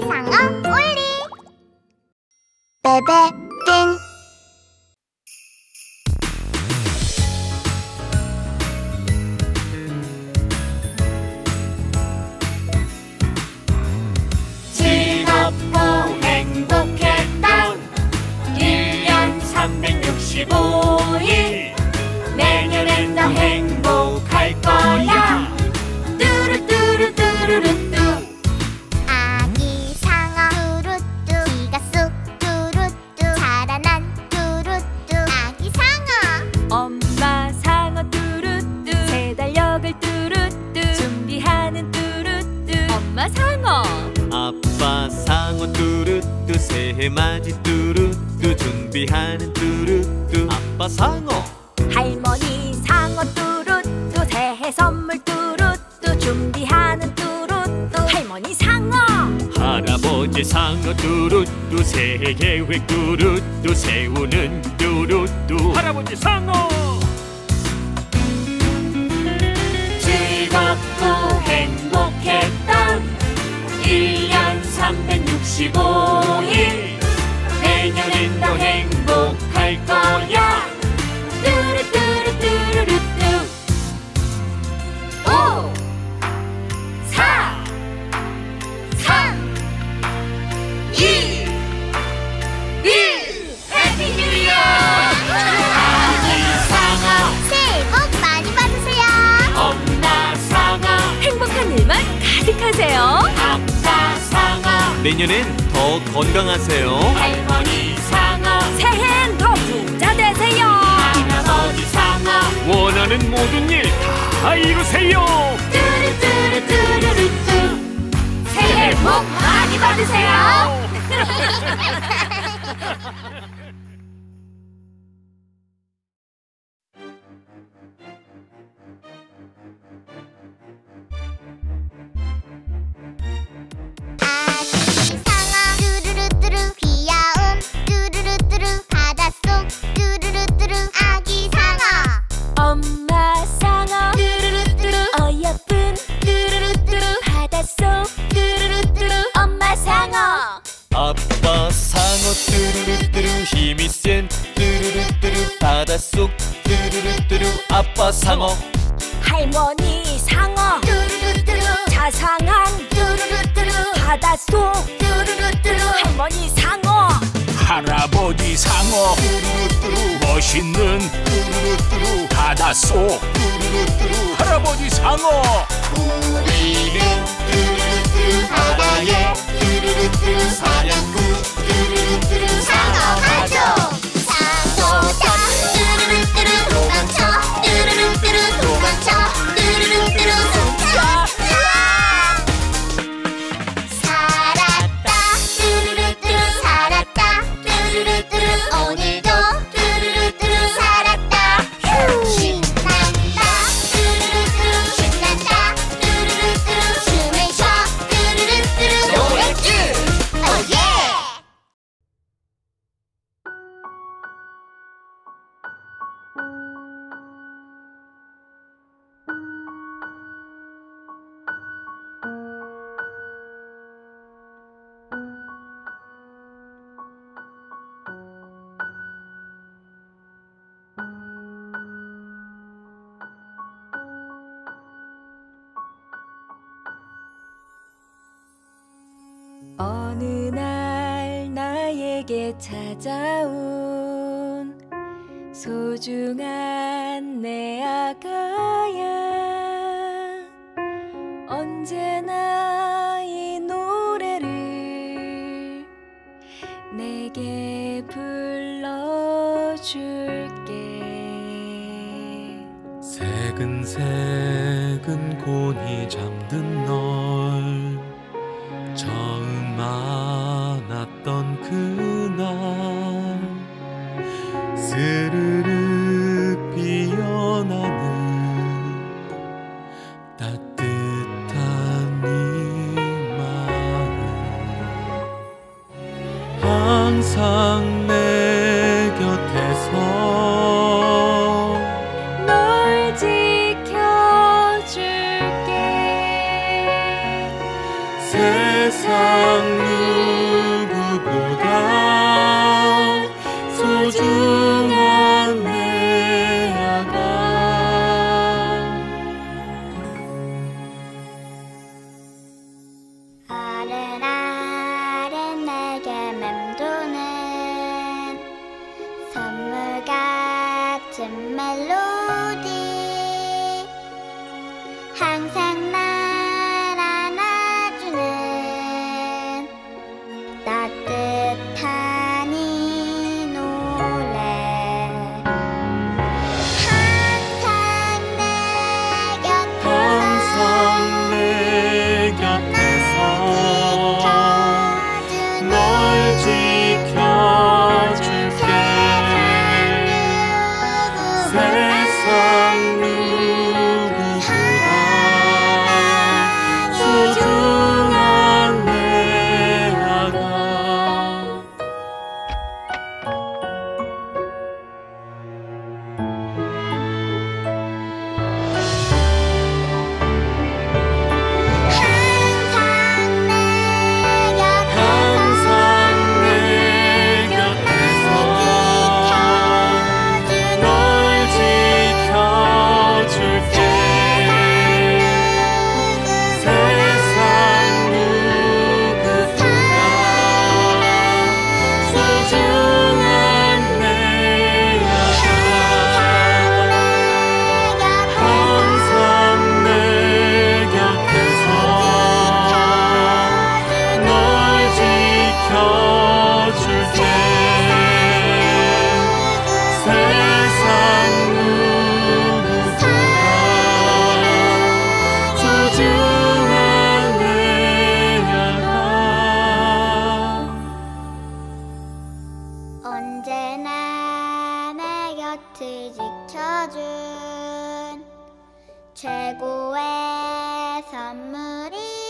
아기상어 올리 베베 띵 즐겁고 행복했던 1년 365일 내년엔 더 행복할 거야. 뚜루뚜루뚜루루뚜 아기상어 뚜루뚜 귀가 쑥 뚜루뚜 자라난 뚜루뚜 아기상어 엄마 상어 뚜루뚜 새 달력을 뚜루뚜 준비하는 뚜루뚜 엄마 상어. 아빠 상어 뚜루뚜 새해 맞이 뚜루뚜 준비하는 뚜루뚜 아빠 상어. 할머니 상어 뚜루뚜 새해 선물 뚜루뚜 준비하는 뚜루뚜 할머니 상어. 할아버지 상어 뚜루뚜 새해 계획 뚜루뚜 세우는 뚜루뚜 할아버지 상어. 즐겁고 행복했던 1년 365일 내년엔 더 행복할 거야. 뚜루뚜루뚜루루뚜 5 4 3 2 1 해피 뉴 이어! 아기상어 새해 복 많이 받으세요. 엄마 상어 행복한 일만 가득하세요. 아빠 상어 내년엔 더 건강하세요. 할머니 상어 새해엔 더 부자 되세요. 할아버지 상어 원하는 모든 일 다 이루세요. 뚜루뚜루뚜루루뚜 새해 복 많이 받으세요. 아기상어 뚜루루뚜루 귀여운 뚜루루뚜루 바닷속 뚜루루뚜루 아기상어 엄마 상어 뚜루루뚜루 어여쁜 뚜루루뚜루 바닷속 뚜루루뚜루 엄마 상어. 아빠 상어 뚜루루뚜루 힘이 센 뚜루루뚜루 바닷속 뚜루루뚜루 아빠 상어. 할머니 상어 뚜루루뚜루 자상한 뚜루루뚜루 바닷속 뚜루루뚜루 할머니 상어. 할아버지 상어 멋있는 바닷속 할아버지 상어. 우리는 뚜루뚜루 바다의 뚜루뚜루 사냥꾼 뚜루뚜루 상어 가족. 상어다 뚜루루뚜루 도망쳐 뚜루루뚜루 도망쳐 뚜루루뚜루 도망쳐 살았다 뚜루루뚜루 살았다 뚜루루뚜루 오늘도 뚜루루뚜루 살았다 신난다 뚜루루뚜루 신난다 뚜루루뚜루 춤을 춰 뚜루루뚜루 노래줄 오예. 어느 날 나에게 찾아온 소중한 내 아가야 언제나 이 노래를 내게 불러줄게. 새근새근 곤히 잠든 널 처음 만났던 그날 스르륵 피어나는 따뜻한 네 마음 항상 내 곁에서 널 지켜줄게. 세상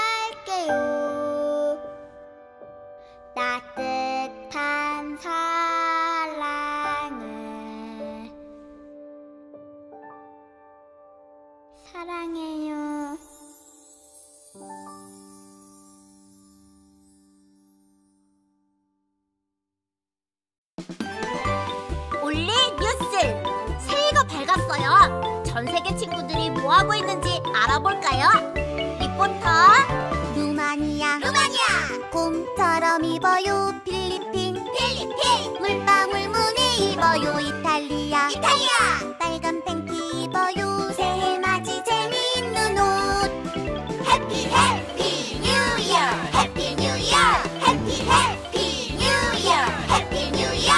할게요. 따뜻한 사랑을 사랑해요. 올리 뉴스! 새해가 밝았어요. 전 세계 친구들이 뭐하고 있는지 알아볼까요? 리포터 루마니아 곰처럼 입어요. 필리핀 물방울 무늬 입어요. 이탈리아 빨간 팬티 입어요. 새해 맞이 재미있는 옷. 해피 뉴 이어 해피 뉴 이어 해피 뉴 이어 해피 뉴 이어.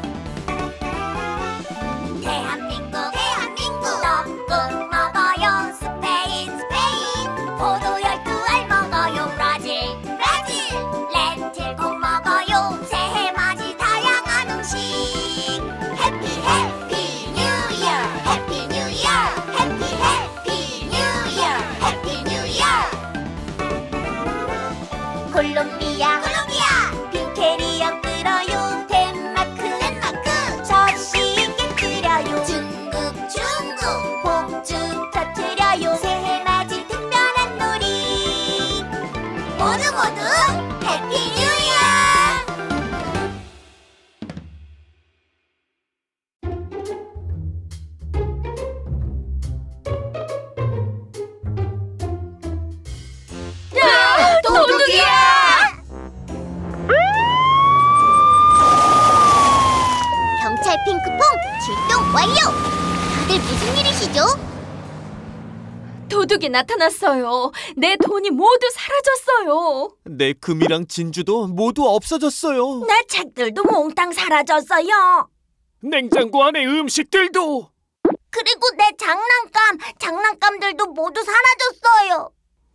대한민국 떡국 먹어요. 스페인 포도 12알 먹어요. 브라질 렌틸 꼭 먹어요. 새해 맞이 다양한 음식. 해피 뉴 이어 해피 뉴 이어 해피 뉴 이어 해피 뉴 이어. 콜롬비아 빈케리어 끓어요. 덴마크 접시 깨뜨려요. 중국 폭죽 터뜨려요. 새해 맞이 특별한 놀이. 모두 해피 뉴 이어. 도둑이야! 경찰 핑크퐁 출동 완료! 다들 무슨 일이시죠? 도둑이 나타났어요. 내 돈이 모두 사라졌어요. 내 금이랑 진주도 모두 없어졌어요. 내 책들도 몽땅 사라졌어요. 냉장고 안에 음식들도. 그리고 내 장난감들도 모두 사라졌어요.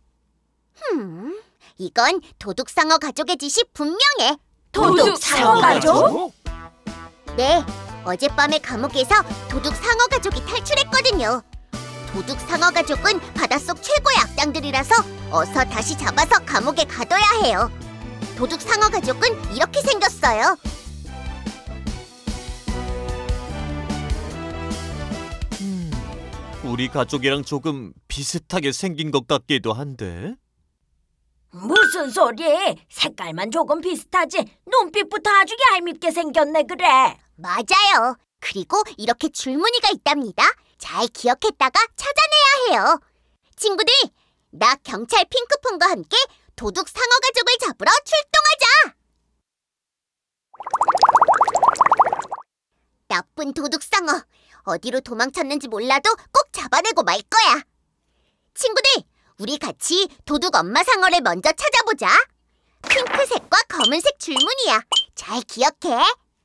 이건 도둑상어 가족의 짓이 분명해. 도둑상어 가족? 네, 어젯밤에 감옥에서 도둑상어 가족이 탈출했거든요. 도둑상어 가족은 바닷속 최고의 악당들이라서 어서 다시 잡아서 감옥에 가둬야 해요. 도둑상어 가족은 이렇게 생겼어요. 우리 가족이랑 조금 비슷하게 생긴 것 같기도 한데. 무슨 소리? 색깔만 조금 비슷하지 눈빛부터 아주 얄밉게 생겼네 그래. 맞아요. 그리고 이렇게 줄무늬가 있답니다. 잘 기억했다가 찾아내야 해요. 친구들, 나 경찰 핑크퐁과 함께 도둑상어 가족을 잡으러 출동하자. 나쁜 도둑상어, 어디로 도망쳤는지 몰라도 꼭 잡아내고 말 거야. 친구들, 우리 같이 도둑 엄마 상어를 먼저 찾아보자. 핑크색과 검은색 줄무늬야. 잘 기억해.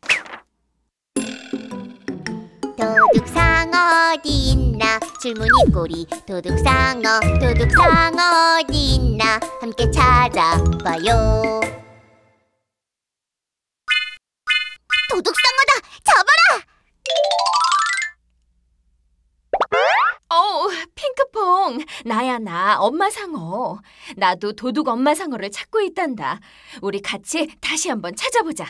도둑상어 어디 있나 줄무늬 꼬리. 도둑상어 어디 있나 함께 찾아봐요. 도둑상어다! 잡아라! 핑크퐁, 나야 나 엄마 상어. 나도 도둑 엄마 상어를 찾고 있단다. 우리 같이 다시 한번 찾아보자.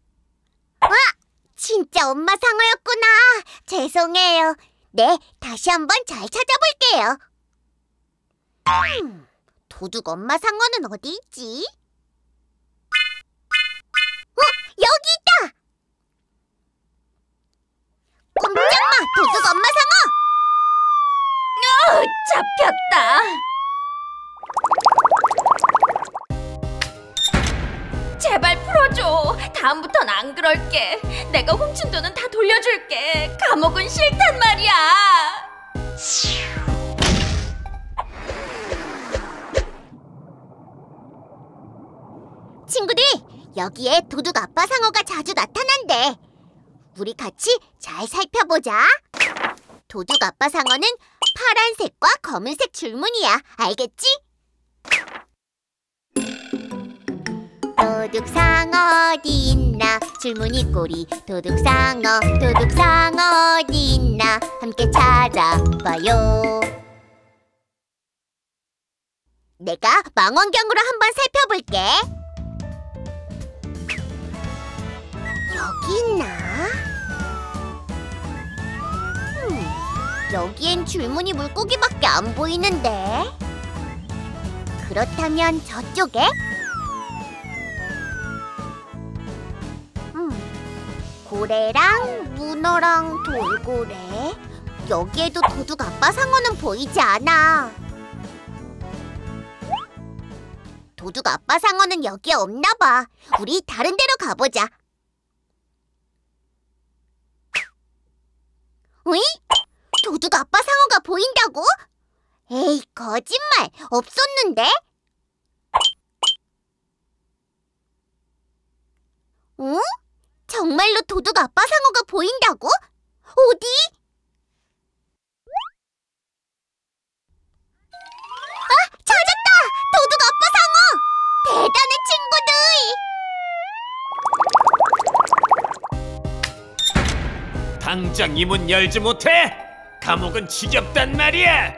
진짜 엄마 상어였구나. 죄송해요. 네, 다시 한번 잘 찾아볼게요. 도둑 엄마 상어는 어디 있지? 여기 있다! 꼼짝마, 도둑 엄마 상어! 잡혔다. 제발 풀어줘. 다음부턴 안 그럴게. 내가 훔친 돈은 다 돌려줄게. 감옥은 싫단 말이야. 친구들, 여기에 도둑 아빠 상어가 자주 나타난대. 우리 같이 잘 살펴보자. 도둑 아빠 상어는 파란색과 검은색 줄무늬야. 알겠지? 도둑 상어 어디 있나 줄무늬 꼬리 도둑상어 도둑상어 어디 있나 함께 찾아봐요. 내가 망원경으로 한번 살펴볼게. 여기 있나? 여기엔 줄무늬 물고기밖에 안 보이는데. 그렇다면 저쪽에? 고래랑 문어랑 돌고래. 여기에도 도둑 아빠 상어는 보이지 않아. 도둑 아빠 상어는 여기에 없나 봐. 우리 다른 데로 가보자. 으이? 도둑 아빠 상어가 보인다고? 에이, 거짓말! 없었는데? 응? 정말로 도둑 아빠 상어가 보인다고? 어디? 아! 찾았다! 도둑 아빠 상어! 대단해, 친구들! 당장 이 문 열지 못해? 감옥은 지겹단 말이야.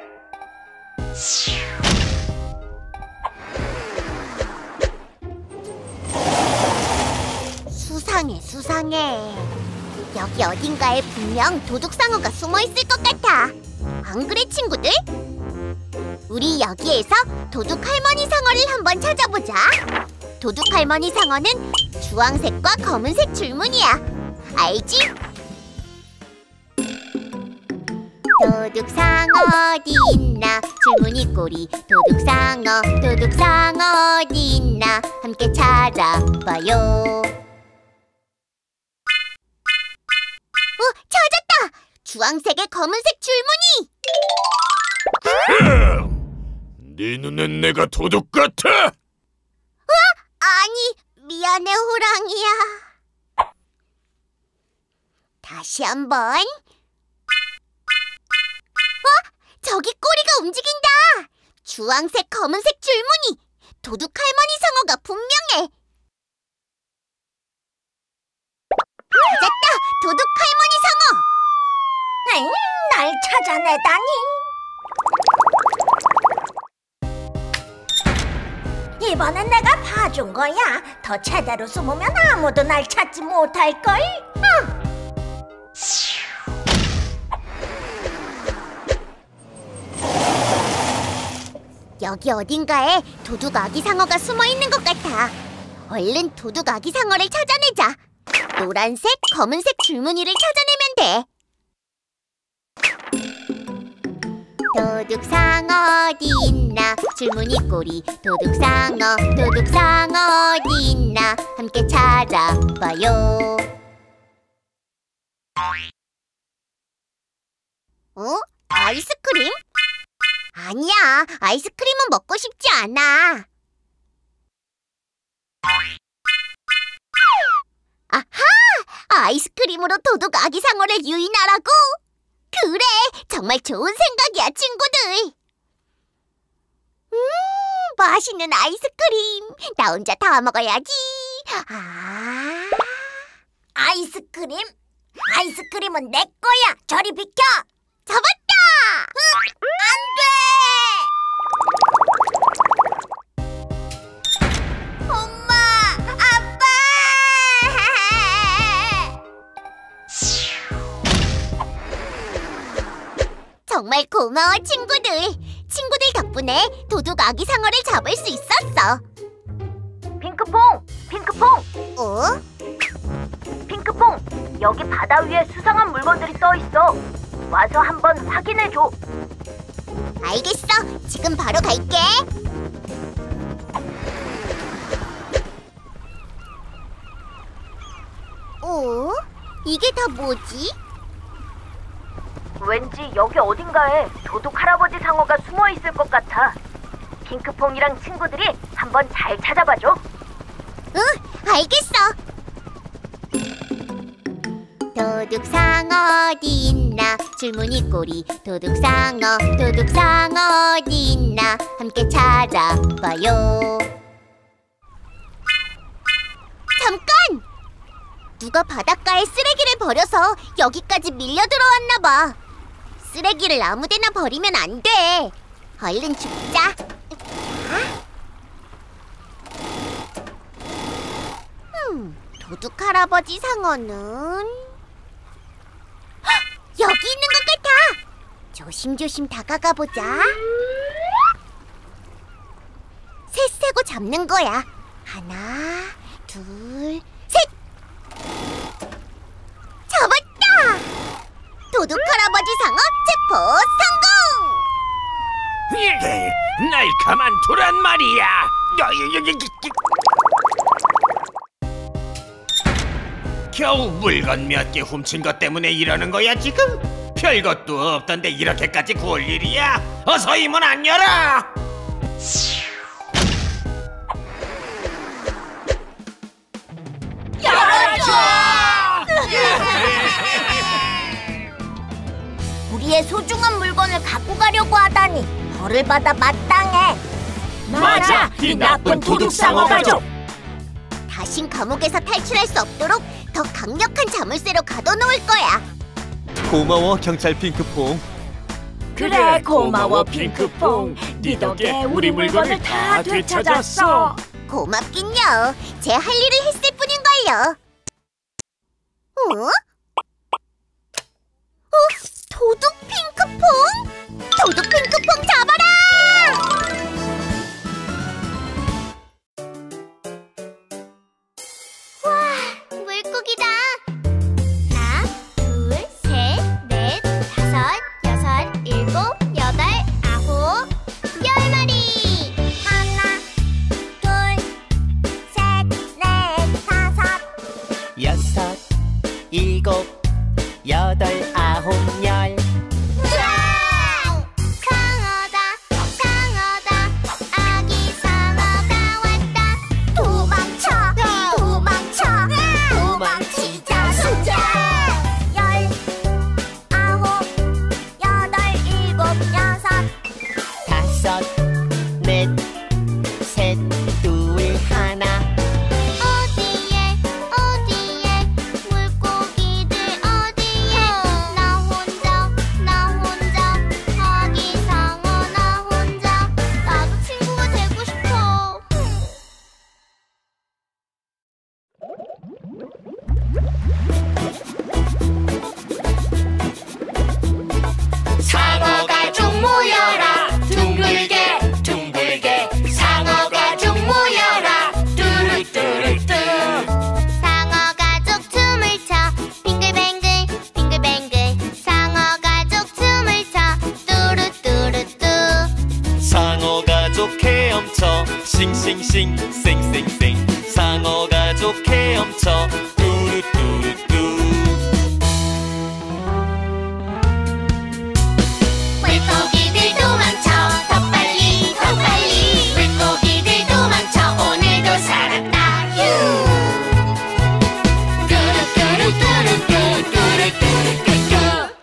수상해. 여기 어딘가에 분명 도둑상어가 숨어있을 것 같아. 안 그래, 친구들? 우리 여기에서 도둑 할머니 상어를 한번 찾아보자. 도둑 할머니 상어는 주황색과 검은색 줄무늬야. 알지? 도둑상어 어디 있나 줄무늬 꼬리 도둑상어 도둑상어 어디 있나 함께 찾아봐요. 찾았다! 주황색에 검은색 줄무늬! 네 눈엔 내가 도둑 같아? 아니, 미안해, 호랑이야. 다시 한번. 저기 꼬리가 움직인다! 주황색, 검은색 줄무늬! 도둑 할머니 상어가 분명해! 찾았다! 도둑 할머니 상어! 날 찾아내다니! 이번엔 내가 봐준 거야. 더 제대로 숨으면 아무도 날 찾지 못할걸. 여기 어딘가에 도둑 아기 상어가 숨어있는 것 같아. 얼른 도둑 아기 상어를 찾아내자. 노란색, 검은색 줄무늬를 찾아내면 돼. 도둑 상어 어디 있나 줄무늬 꼬리 도둑상어 도둑상어 어디 있나 함께 찾아봐요. 아이스크림? 아니야, 아이스크림은 먹고 싶지 않아. 아하! 아이스크림으로 도둑 아기 상어를 유인하라고? 그래, 정말 좋은 생각이야, 친구들. 맛있는 아이스크림. 나 혼자 다 먹어야지. 아이스크림은 내 거야. 저리 비켜. 잡았다! 안 돼! 엄마, 아빠! 정말 고마워, 친구들. 친구들 덕분에 도둑 아기 상어를 잡을 수 있었어. 핑크퐁! 어? 핑크퐁! 여기 바다 위에 수상한 물건들이 써있어. 와서 한번 확인해줘. 알겠어. 지금 바로 갈게. 이게 다 뭐지? 왠지 여기 어딘가에 도둑 할아버지 상어가 숨어있을 것 같아. 핑크퐁이랑 친구들이 한번 잘 찾아봐줘. 응, 알겠어. 도둑상어 어디 있나 줄무늬 꼬리 도둑상어 도둑상어 어디 있나 함께 찾아봐요. 잠깐! 누가 바닷가에 쓰레기를 버려서 여기까지 밀려 들어왔나 봐. 쓰레기를 아무데나 버리면 안 돼. 얼른 줍자. 도둑 할아버지 상어는 여기 있는 것 같아. 조심조심 다가가 보자. 셋 세고 잡는 거야. 하나, 둘, 셋! 잡았다! 도둑 할아버지 상어 체포 성공! 날 가만두란 말이야. 겨우 물건 몇 개 훔친 것 때문에 이러는 거야 지금? 별것도 없던데 이렇게까지 구울 일이야? 어서 이 문 안 열어! 우리의 소중한 물건을 갖고 가려고 하다니 벌을 받아 마땅해. 맞아, 이 나쁜 도둑 상어 가족. 다신 감옥에서 탈출할 수 없도록 더 강력한 자물쇠로 가둬놓을 거야. 고마워 경찰 핑크퐁. 그래, 고마워 핑크퐁. 네 덕에 우리 물건을 다 되찾았어. 고맙긴요. 제 할 일을 했을 뿐인걸요. 도둑 핑크퐁? 도둑 핑크퐁 잡아라! 와, 물고기다. 하나, 둘, 셋, 넷, 다섯, 여섯, 일곱, 여덟, 아홉, 10마리. 하나, 둘, 셋, 넷, 다섯, 여섯, 일곱, 여덟, 아홉, 열. 우와! 상어다, 상어다, 아기 상어가 왔다. 도망쳐, 도망쳐, 도망치자 숫자. 10, 9, 8, 7, 6. 다섯, 넷, 셋, 둘, 하나. 어디에, 어디에, 물고기들 어디에? 나 혼자, 아기 상어 나 혼자. 나도 친구가 되고 싶어. 상어 가족 모여라 둥글게 둥글게 상어 가족 모여라 뚜루뚜루뚜 상어 가족 춤을 춰 빙글뱅글 빙글뱅글 상어 가족 춤을 춰 뚜루뚜루뚜 상어 가족 헤엄쳐 싱싱싱 쌩쌩쌩. 상어 가족 헤엄쳐 뚜루뚜루뚜. 물고기들 도망쳐 더 빨리 더 빨리 물고기들 도망쳐 오늘도 살았다 휴 뚜루뚜루뚜루뚜루뚜루뚜루뚜루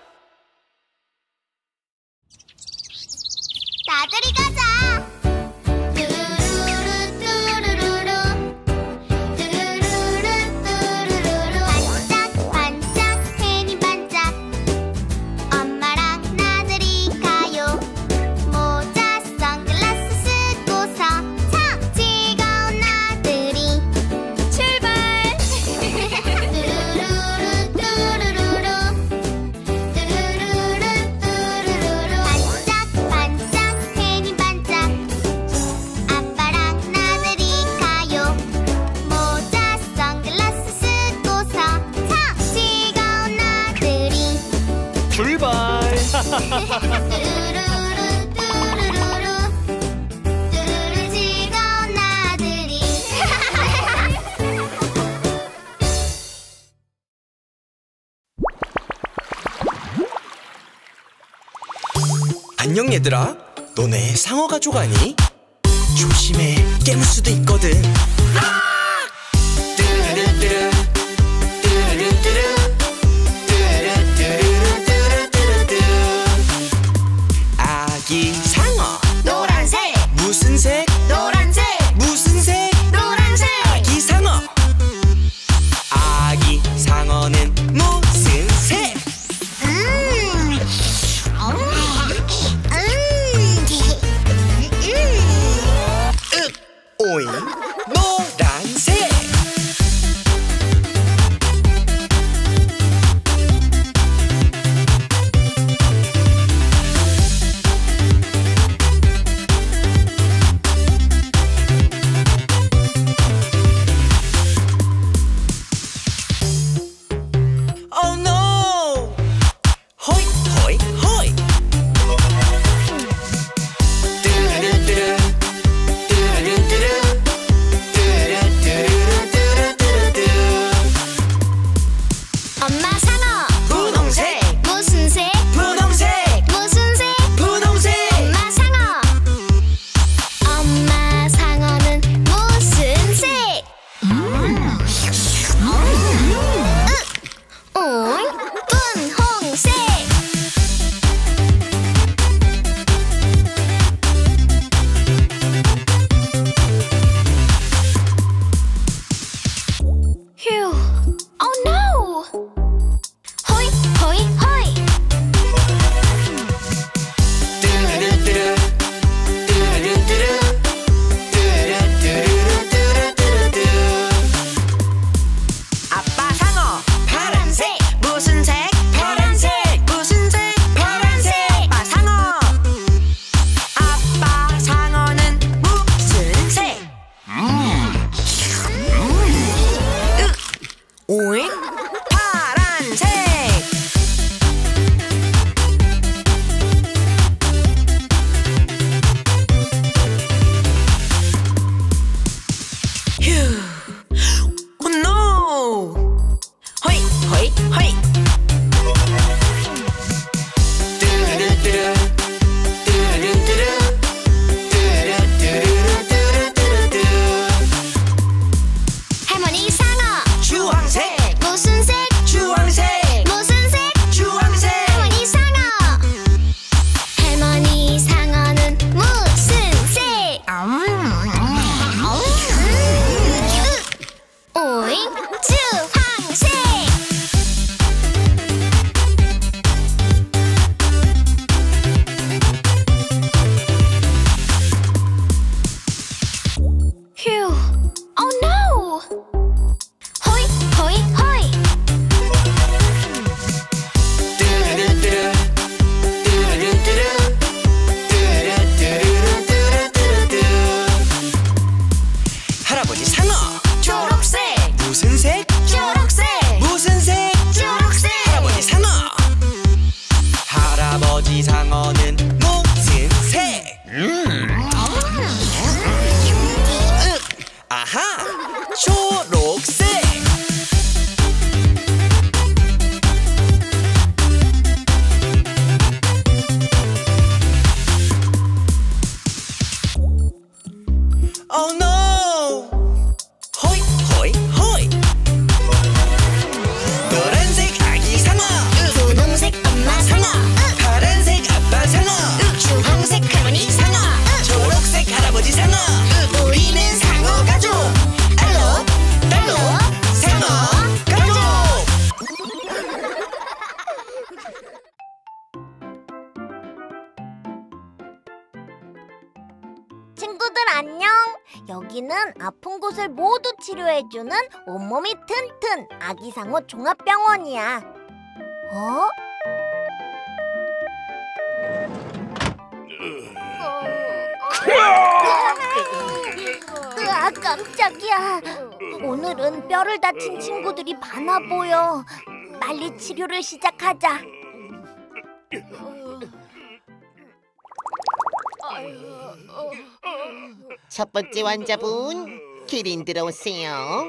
나들이 가자. 뚜루루루 뚜루루루 뚜루루루 뚜루루루 반짝반짝 해니 반짝 엄마랑 나들이 가요. 모자 선글라스 쓰고서 참 즐거운 나들이 출발. 뚜루루루 뚜루루루 뚜루루루 뚜루루루 반짝반짝 해니 반짝 아빠랑 나들이 가요. 모자 선글라스 쓰고서 참 즐거운 나들이 출발. 뚜루루루 뚜루루루 뚜루루 즐거운 나들이 안녕 얘들아, 너네 상어 가족 아니? 조심해, 깨물 수도 있거든. 뚜루루뚜루, 뚜루루뚜루, 뚜루뚜루뚜루뚜루뚜루. 아기 상어 노란색 무슨 색? 노란색 무슨 색? 노란색 아기 상어. 아기 아빠 상어 파란색. 무슨 색? 파란색. 무슨 색? 파란색. 아빠 상어. 아빠 상어는 무슨 색? 오잉? 파란색. 휴. Oh no! 호이 호이 호이. 뚜루뚜루 뚜루뚜루 뚜루뚜루뚜루뚜루뚜루. 할머니 상어. 주황색 무슨 색? 주황색 무슨 색? 주황색. 할머니 상어. 할머니 상어는 무슨 색? 오잉? 주황색. 휴. Oh no. 호이 호이 호이. 뚜루뚜루 뚜루뚜루 뚜루뚜루뚜루뚜루뚜루. 할아버지 상어 초록색. 무슨 색? 초록색. 무슨 색? 초록색. 할아버지 상어. 할아버지 상어는 무슨 색? 아하, 초록색. Oh no! 호이 호이 호이. 노란색 아기 상어. 분홍색 엄마 상어. 파란색 아빠 상어. 주황색 할머니 상어. 초록색 할아버지 상어. 우리는 상어 가족. 알로 달로 상어 가족. 친구들 안녕. 여기는 아픈 곳을 모두 치료해주는 온몸이 튼튼 아기상어 종합병원이야. 어? 으아, 깜짝이야. 오늘은 뼈를 다친 친구들이 많아 보여. 빨리 치료를 시작하자. 첫 번째 환자분 기린 들어오세요.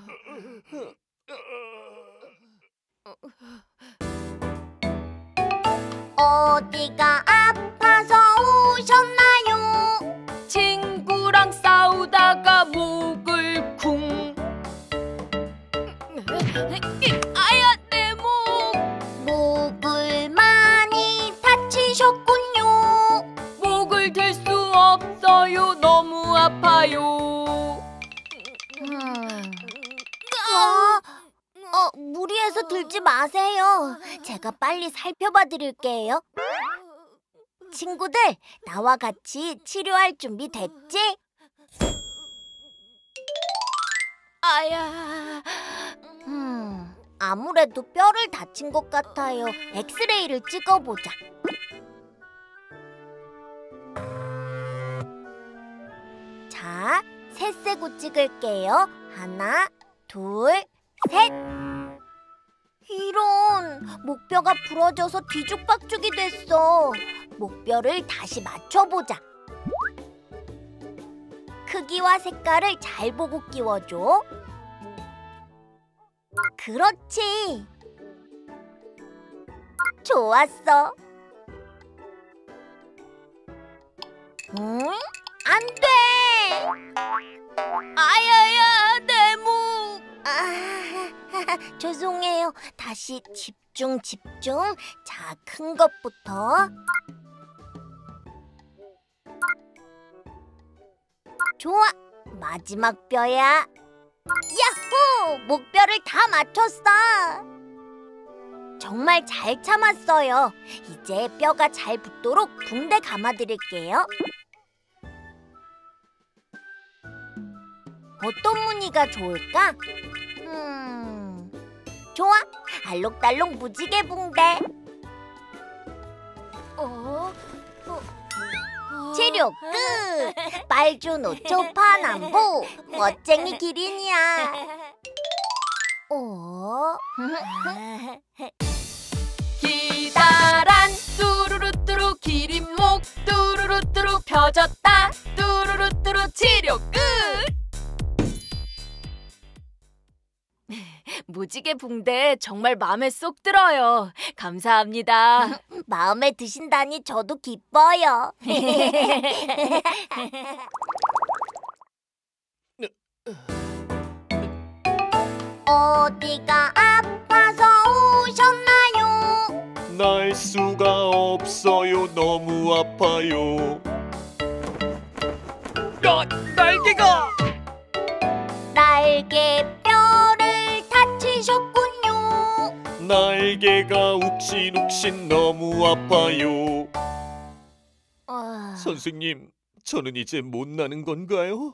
어디가 아파서 오셨나요? 친구랑 싸우다가 목을 쿵. 아야, 내 목. 목을 많이 다치셨군요. 목을 들 수 없어요. 너무 아파요. 무리해서 들지 마세요. 제가 빨리 살펴봐 드릴게요. 친구들, 나와 같이 치료할 준비 됐지? 아야. 아무래도 뼈를 다친 것 같아요. 엑스레이를 찍어보자. 자, 셋 세고 찍을게요. 하나, 둘, 셋. 이런, 목뼈가 부러져서 뒤죽박죽이 됐어. 목뼈를 다시 맞춰보자. 크기와 색깔을 잘 보고 끼워줘. 그렇지. 좋았어. 안 돼. 아야야, 내 목. 죄송해요. 다시 집중. 자, 큰 것부터. 좋아. 마지막 뼈야. 야호! 목뼈를 다 맞췄어. 정말 잘 참았어요. 이제 뼈가 잘 붙도록 붕대 감아드릴게요. 어떤 무늬가 좋을까? 좋아! 알록달록 무지개 붕대. 치료 끝! 빨주노초 파남보 멋쟁이 기린이야. 기다란 뚜루루뚜루 기린목 뚜루루뚜루 펴졌다 뚜루루뚜루 치료 끝. 무지개 붕대 정말 마음에 쏙 들어요. 감사합니다. 마음에 드신다니 저도 기뻐요. 어디가 아파서 오셨나요? 날 수가 없어요. 너무 아파요. 날개가 날개뼈를 다치셨군요. 날개가 욱신욱신 너무 아파요. 선생님, 저는 이제 못 나는 건가요?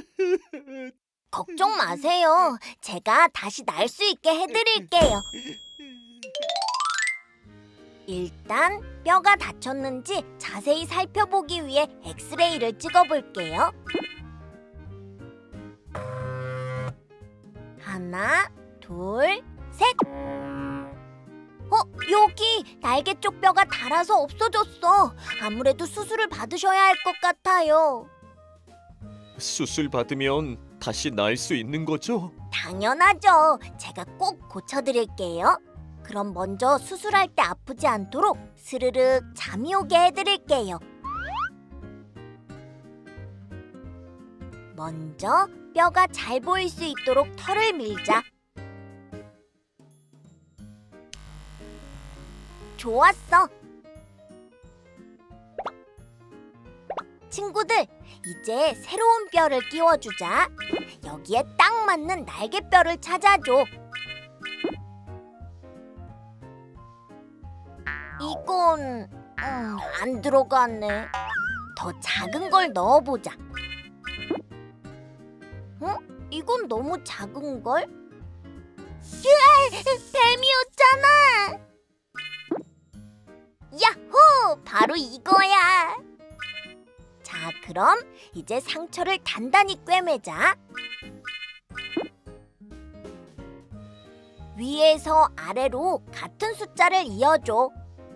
걱정 마세요. 제가 다시 날 수 있게 해드릴게요. 일단 뼈가 다쳤는지 자세히 살펴보기 위해 엑스레이를 찍어볼게요. 하나, 둘, 셋. 여기 날개 쪽 뼈가 닳아서 없어졌어. 아무래도 수술을 받으셔야 할 것 같아요. 수술 받으면 다시 날 수 있는 거죠? 당연하죠. 제가 꼭 고쳐드릴게요. 그럼 먼저 수술할 때 아프지 않도록 스르륵 잠이 오게 해드릴게요. 먼저 뼈가 잘 보일 수 있도록 털을 밀자. 좋았어. 친구들, 이제 새로운 뼈를 끼워주자. 여기에 딱 맞는 날개뼈를 찾아줘. 이건 안 들어가네. 더 작은 걸 넣어보자. 이건 너무 작은걸? 뱀이었잖아. 야호! 바로 이거야. 자, 그럼 이제 상처를 단단히 꿰매자. 위에서 아래로 같은 숫자를 이어줘.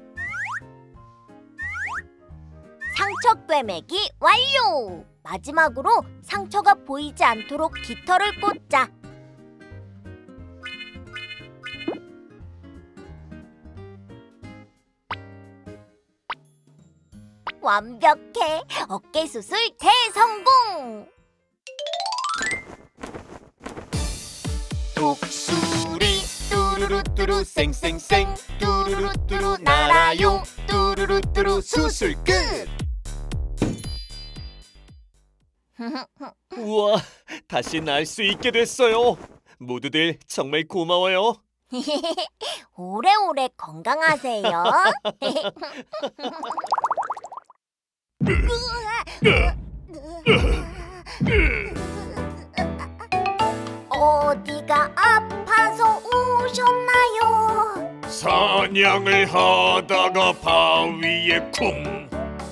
상처 꿰매기 완료! 마지막으로 상처가 보이지 않도록 깃털을 꽂자. 완벽해! 어깨 수술 대성공! 독수리 뚜루루뚜루 쌩쌩쌩 뚜루루뚜루 날아요 뚜루루뚜루 수술 끝! 우와, 다시 날 수 있게 됐어요. 모두들 정말 고마워요. 오래오래 건강하세요. 어디가 아파서 오셨나요? 사냥을 하다가 바위에 쿵.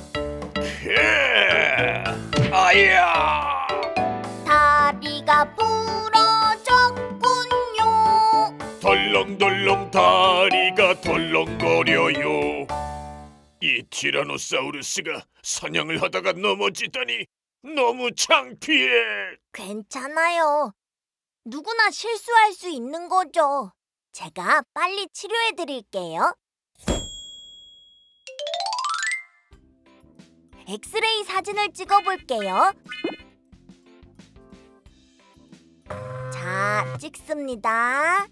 아야! 다리가 부러졌군요. 덜렁덜렁 다리가 덜렁거려요. 이 티라노사우루스가 사냥을 하다가 넘어지다니 너무 창피해. 괜찮아요. 누구나 실수할 수 있는 거죠. 제가 빨리 치료해 드릴게요. 엑스레이 사진을 찍어볼게요. 자, 찍습니다.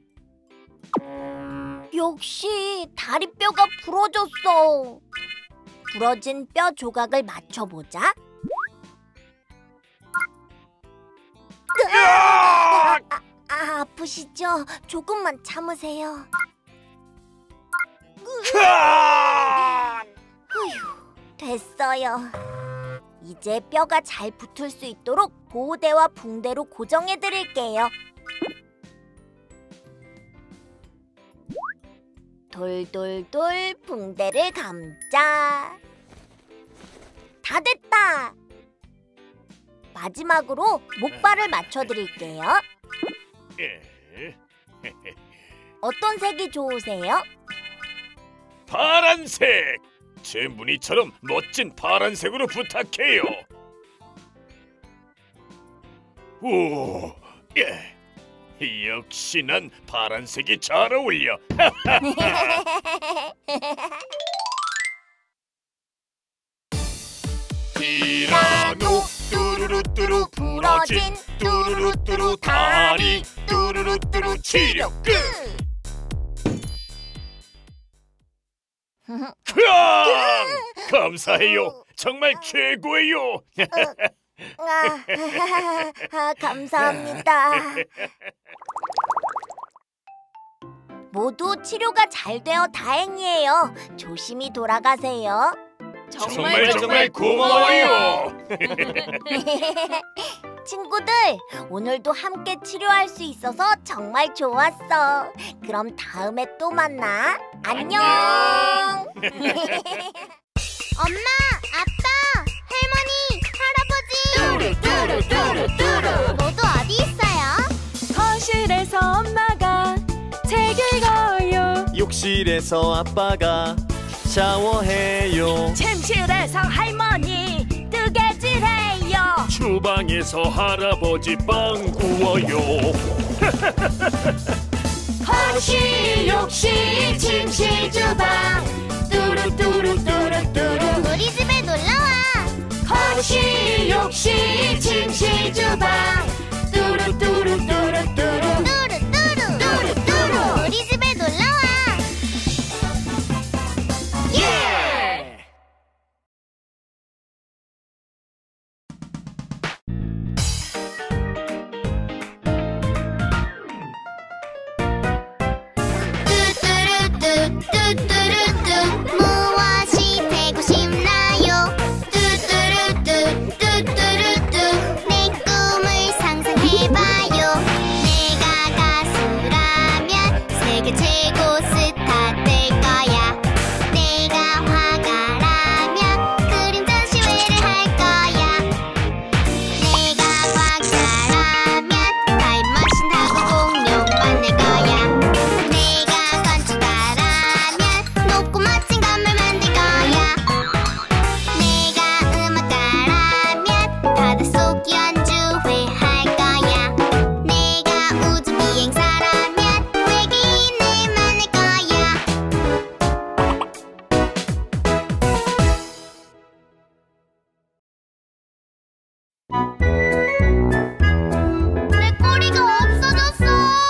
역시 다리뼈가 부러졌어. 부러진 뼈 조각을 맞춰보자. 야! 啊 아, 아프시죠? 조금만 참으세요. 啊 아, 됐어요. 이제 뼈가 잘 붙을 수 있도록 보호대와 붕대로 고정해 드릴게요. 돌돌돌 붕대를 감자. 다 됐다. 마지막으로 목발을 맞춰 드릴게요. 어떤 색이 좋으세요? 파란색! 제 무늬처럼 멋진 파란색으로 부탁해요. 오, 예. 역시 난 파란색이 잘 어울려. 티라노 뚜루루뚜루 부러진 뚜루루뚜루 다리 뚜루루뚜루 치료 끝. 감사해요. 정말 최고예요. 감사합니다. 모두 치료가 잘 되어 다행이에요. 조심히 돌아가세요. 정말 고마워요. 친구들, 오늘도 함께 치료할 수 있어서 정말 좋았어. 그럼 다음에 또 만나. 안녕. 엄마, 아빠, 할머니, 할아버지 모두 어디 있어요? 거실에서 엄마가 책 읽어요. 욕실에서 아빠가 샤워해요. 침실에서 할머니 뜨개질해요. 주방에서 할아버지 빵 구워요. 거실, 욕실, 침실, 주방 뚜루뚜루뚜루뚜루. 우리 집에 놀러와. 거실, 욕실, 침실, 주방 뚜루뚜루뚜루뚜루. 뚜루뚜루 우리 집에 놀러와. 예! 뚜뚜루뚜 무엇이 되고 싶나요? 뚜뚜루뚜 내 꿈을 상상해봐요. 내가 가수라면 세계 최고 스타 될 거야. 내가 화가라면 그림 전시회를 할 거야. 내가 과학자라면 타임머신 타고 공룡 만들 거야. 내가 건축가라면 높고 멋진 건물 만들 거야. 내가 음악가라면 바닷속 연주회 할 거야. 내가 우주 비행사라면 외계인을 만날 거야. 내 꼬리가 없어졌어.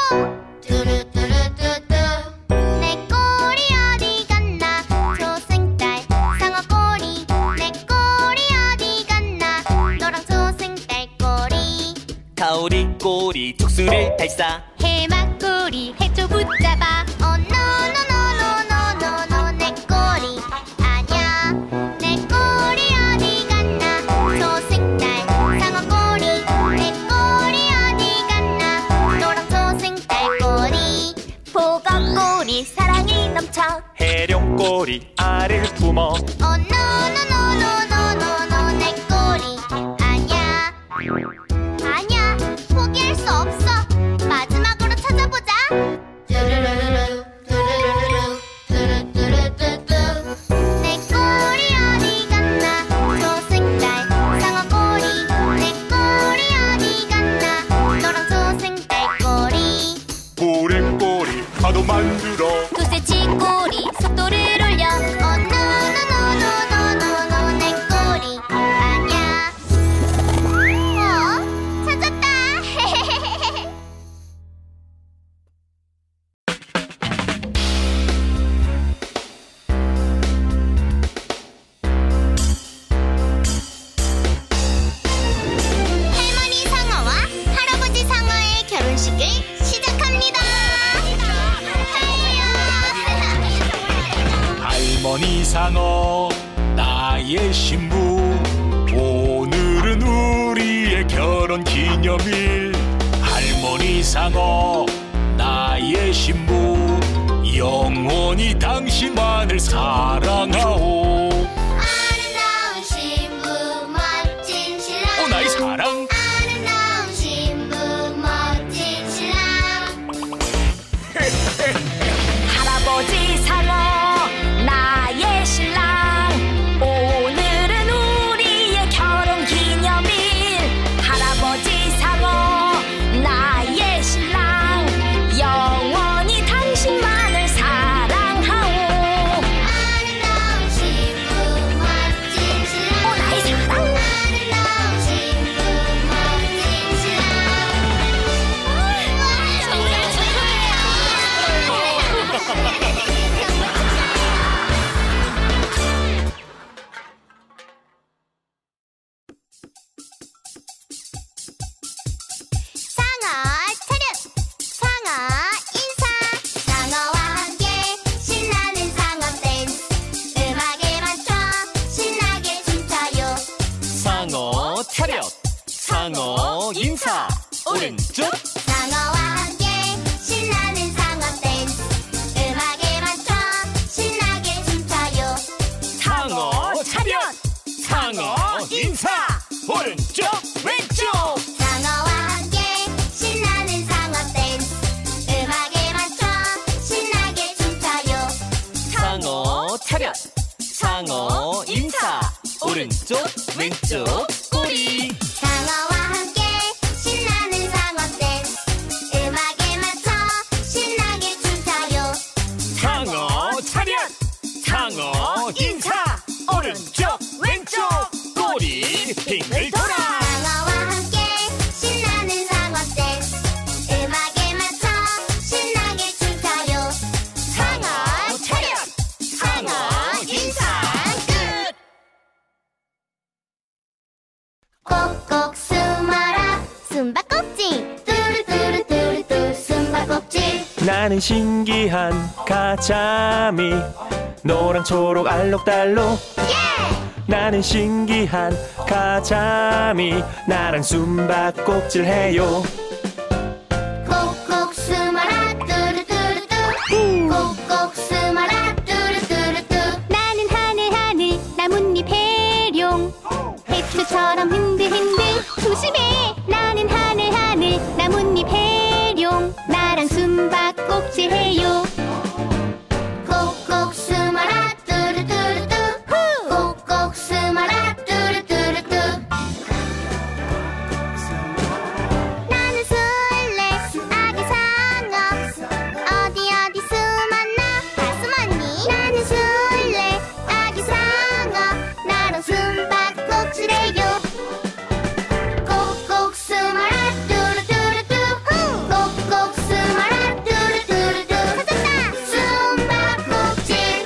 뚜루뚜루뚜뚜. 내 꼬리 어디 갔나? 초승달 상어꼬리. 내 꼬리 어디 갔나? 너랑 초승달 꼬리. 가오리 꼬리 툭수를 달싸. 해마꼬리 해초 붙잡아. 노노노노노노노 내 꼬리 아냐. 내 꼬리 어디 갔나? 초승달 상어꼬리. 내 꼬리 어디 갔나? 너랑 초승달 꼬리. 보건꼬리 사랑이 넘쳐. 해룡 꼬리 알을 품어. 노노노노노노노 내 꼬리 아냐. 아냐, 포기할 수 없어. 마지막으로 찾아보자. 뚜루루루루, 뚜루루루루, 뚜루뚜루뚜뚜. 내 꼬리 어디 갔나? 초승달 상어꼬리. 내 꼬리 어디 갔나? 너랑 초승달 꼬리. 고래 꼬리 파도 만들어. 두세치 꼬리 속도를 올려. 노노노노노노노 내 꼬리 아냐. 기념일. 할머니 상어 나의 신부, 영원히 당신만을 사랑하오. 아름다운 신부 멋진 신랑. 나의 사랑. 아름다운 신부 멋진 신랑. 할아버지 상어 나의 신랑, 오늘은 우리의 결혼 기념일. 할아버지 상어 나의 신랑, 영원히 당신만을 사랑하오. 아름다운 신부 멋진 신랑. 나의 사랑. 아름다운 신부 멋진 신랑. 정말 축하해요. 상어 차렷, 상어 인사. 상어와 함께 신나는 상어 댄스. 음악에 맞춰 신나게 춤춰요. 상어 차렷, 상어 인사. 오른쪽 상어와 함께 신나는 상어 댄스. 음악에 맞춰 신나게 춤춰요. 상어 차렷, 상어 인사. 오른쪽 왼쪽 상어와 함께 신나는 상어 댄스. 음악에 맞춰 신나게 춤춰요. 상어 차렷, 상어 인사. 오른쪽 왼쪽 꼬리. 상어와 함께 신나는 상어 댄스. 음악에 맞춰 신나게 춤춰요. 상어 차렷, 상어 인사. 오른쪽 왼쪽 꼬리 빙글 돌아. 상어와 함께 신나는 상어 댄스. 음악에 맞춰 신나게 춤춰요. 상어 차렷, 상어 인사. 끝. 꼭꼭 숨어라 숨바꼭질. 뚜루뚜루뚜루뚜 숨바꼭질. 나는 신기한 가자미, 노랑 초록 알록달록. 나는 신기한 가자미, 나랑 숨바꼭질 해요. 꼭꼭 숨어라 뚜루뚜루뚜. 꼭꼭 숨어라 뚜루뚜루뚜. 나는 하늘 나뭇잎 해룡, 해초처럼 흔들흔들 조심해. 나는 하늘 나뭇잎 해룡, 나랑 숨바꼭질 해요. 꼭꼭 숨어라 뚜루뚜루뚜. 꼭꼭 숨어라 뚜루뚜루뚜. 나는 술래 아기 상어. 어디 숨었나 다 숨었니? 나는 술래 아기 상어. 나랑 숨바꼭질 해요. 꼭꼭 숨어라 뚜루뚜루뚜. 꼭꼭 숨어라 뚜루뚜루뚜. 찾았다. 숨바꼭질.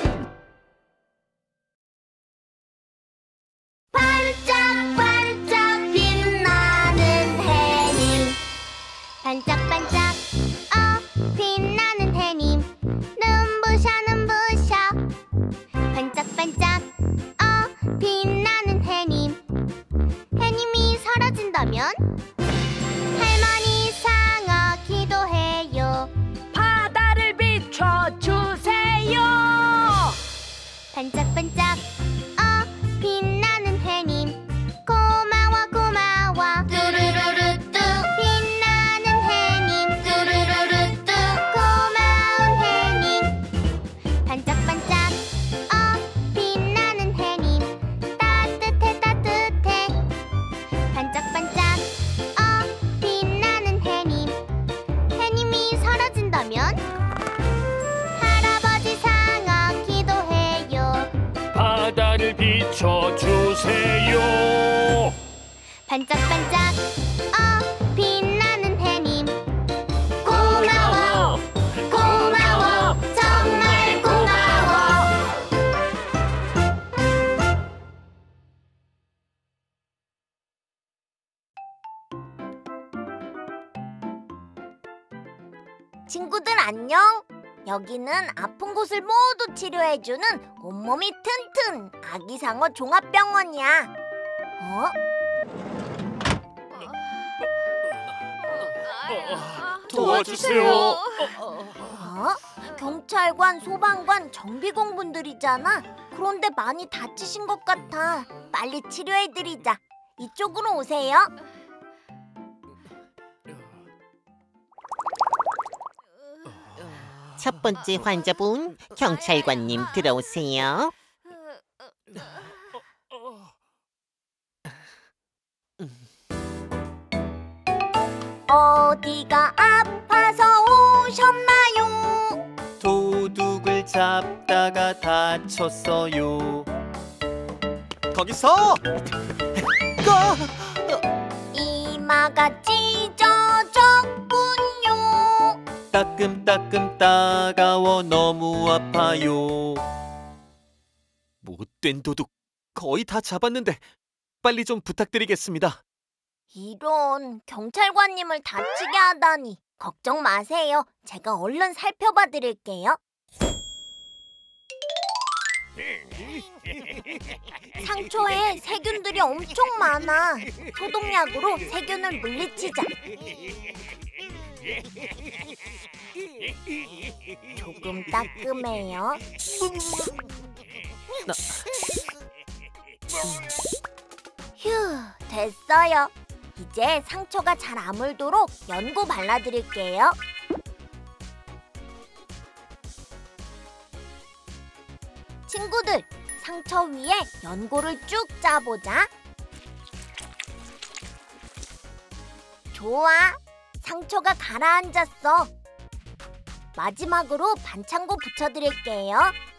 반짝반짝 빛나는 해님. 반짝반짝 빛나는 해님. 눈부셔 눈부셔. 반짝반짝 빛나는 해님. 해님이 사라진다면 할머니 상어 기도해요. 바다를 비춰주세요. 반짝반짝 빛나는 해님. 고마워 고마워. 뚜루루루뚜. 빛나는 해님. 뚜루루루뚜. 고마운 해님. 반짝반짝 빛나는 해님. 따뜻해 따뜻해. 반짝반짝 빛나는 해님. 해님이 사라진다면 할아버지 상어 기도해요. 바다를 비춰주세요. 반짝반짝 빛나는 해님. 고마워 고마워 정말 고마워. 친구들 안녕. 여기는 아픈 곳을 모두 치료해주는 온몸이 튼튼 아기상어 종합병원이야. 도와주세요. 어? 경찰관, 소방관, 정비공분들이잖아. 그런데 많이 다치신 것 같아. 빨리 치료해드리자. 이쪽으로 오세요. 첫 번째 환자분, 경찰관님 들어오세요. 어디가 아파서 오셨나요? 도둑을 잡다가 다쳤어요. 거기서! 이마가 찢어졌군요. 따끔따끔 따가워 너무 아파요. 못된 도둑 거의 다 잡았는데 빨리 좀 부탁드리겠습니다. 이런, 경찰관님을 다치게 하다니. 걱정 마세요. 제가 얼른 살펴봐 드릴게요. 상처에 세균들이 엄청 많아. 소독약으로 세균을 물리치자. 조금 따끔해요. 휴, 됐어요. 이제 상처가 잘 아물도록 연고 발라드릴게요. 친구들, 상처 위에 연고를 쭉 짜보자. 좋아, 상처가 가라앉았어. 마지막으로 반창고 붙여드릴게요.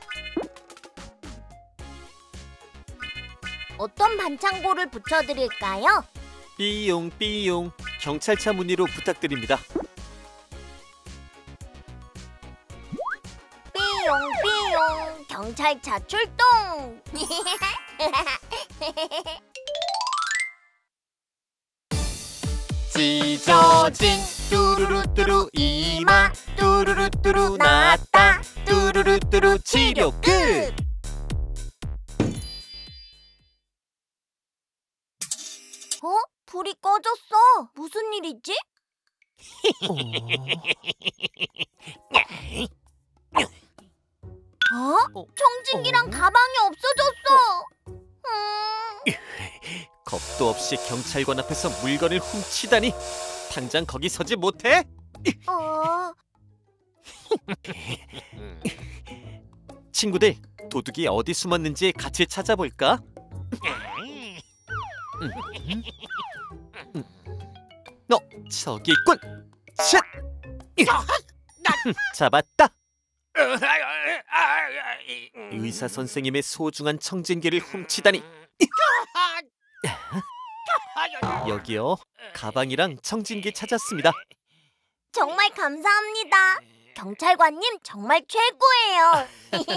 어떤 반창고를 붙여드릴까요? 삐용 경찰차 무늬로 부탁드립니다. 삐용 경찰차 출동! 찢어진 뚜루루뚜루 이마 뚜루루뚜루 나았다 뚜루루뚜루 치료 끝! 어? 불이 꺼졌어. 무슨 일이지? 청진기랑 가방이 없어졌어. 겁도 없이 경찰관 앞에서 물건을 훔치다니. 당장 거기 서지 못해? 친구들, 도둑이 어디 숨었는지 같이 찾아볼까? 저기 있군. 샷! 잡았다. 의사 선생님의 소중한 청진기를 훔치다니. 여기요. 가방이랑 청진기 찾았습니다. 정말 감사합니다. 경찰관님 정말 최고예요.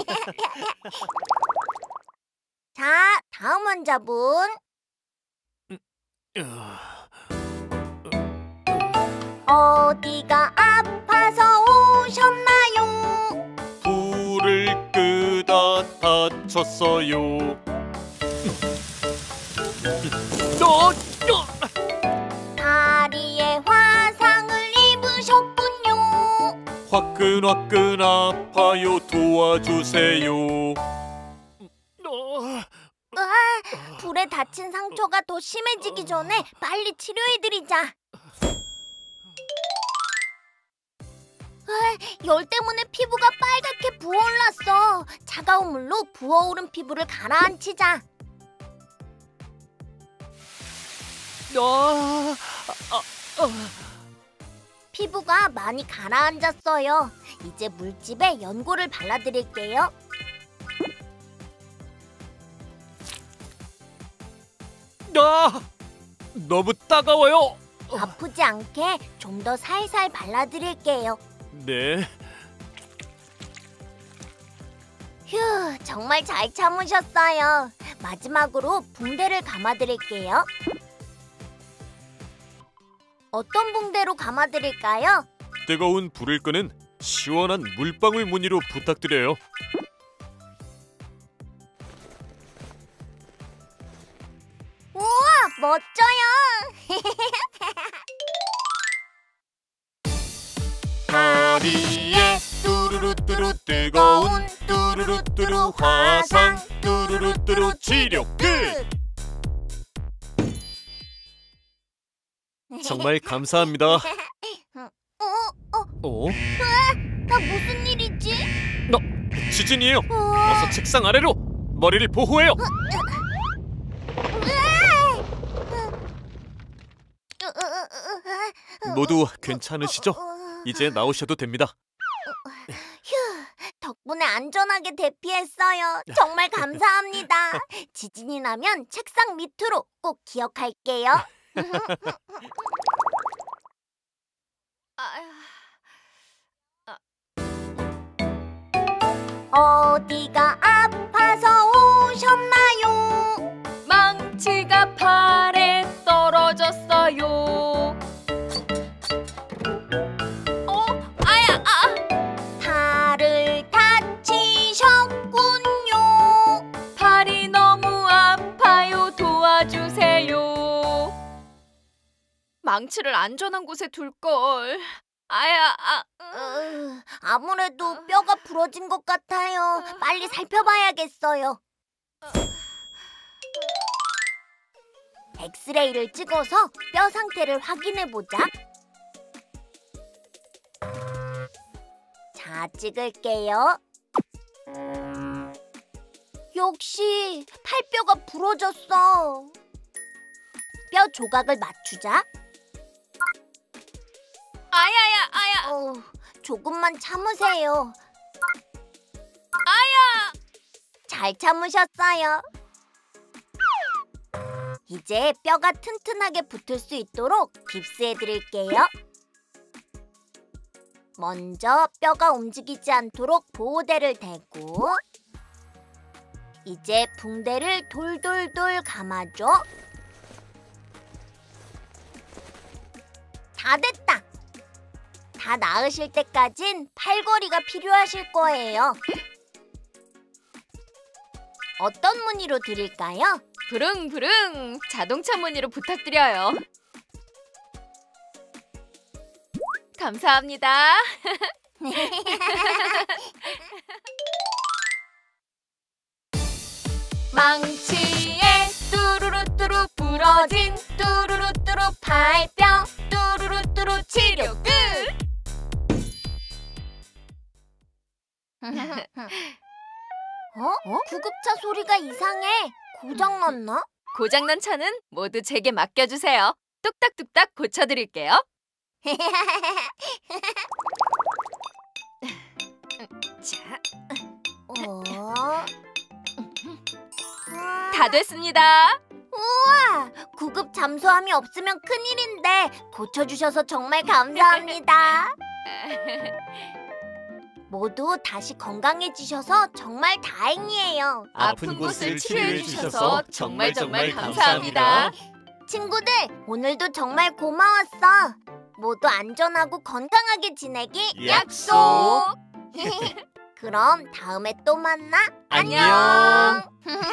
자, 다음 환자분. 어디가 아파서 오셨나요? 불을 끄다 다쳤어요. 다리에 화상을 입으셨군요. 화끈화끈 아파요. 도와주세요. 불에 다친 상처가 더 심해지기 전에 빨리 치료해드리자. 열 때문에 피부가 빨갛게 부어올랐어. 차가운 물로 부어오른 피부를 가라앉히자. 피부가 많이 가라앉았어요. 이제 물집에 연고를 발라드릴게요. 너무 따가워요. 아프지 않게 좀 더 살살 발라드릴게요. 네. 휴, 정말 잘 참으셨어요. 마지막으로 붕대를 감아드릴게요. 어떤 붕대로 감아드릴까요? 뜨거운 불을 끄는 시원한 물방울 무늬로 부탁드려요. 우와, 멋져요. 뚜루루뚜루 화상 뚜루루뚜루 치료 끝. 정말 감사합니다. 나 무슨 일이지? 지진이에요. 어서 책상 아래로 머리를 보호해요. 모두 괜찮으시죠? 이제 나오셔도 됩니다. 휴, 덕분에 안전하게 대피했어요. 정말 감사합니다. 지진이 나면 책상 밑으로 꼭 기억할게요. 어디가 아파서 오셨나요? 망치가 팔에 떨어졌어요. 팔을 다치셨군요. 팔이 너무 아파요. 도와주세요. 망치를 안전한 곳에 둘걸. 아무래도 뼈가 부러진 것 같아요. 빨리 살펴봐야겠어요. 엑스레이를 찍어서 뼈 상태를 확인해보자. 자, 찍을게요. 역시 팔뼈가 부러졌어. 뼈 조각을 맞추자. 조금만 참으세요. 잘 참으셨어요. 이제 뼈가 튼튼하게 붙을 수 있도록 깁스해드릴게요. 먼저 뼈가 움직이지 않도록 보호대를 대고, 이제 붕대를 돌돌돌 감아줘. 다 됐다. 다 나으실 때까진 팔걸이가 필요하실 거예요. 어떤 무늬로 드릴까요? 부릉부릉 자동차 무늬로 부탁드려요. 감사합니다. 망치에 뚜루루뚜루 부러진 뚜루루뚜루 팔뼈 뚜루루뚜루 치료 끝. 구급차 소리가 이상해. 고장났나? 고장난 차는 모두 제게 맡겨주세요. 뚝딱뚝딱 고쳐드릴게요. 자, 다 됐습니다. 우와! 구급 잠수함이 없으면 큰일인데 고쳐주셔서 정말 감사합니다. 모두 다시 건강해지셔서 정말 다행이에요. 아픈 곳을 치료해주셔서 정말 감사합니다. 친구들, 오늘도 정말 고마웠어. 모두 안전하고 건강하게 지내기 약속! 그럼 다음에 또 만나. 안녕.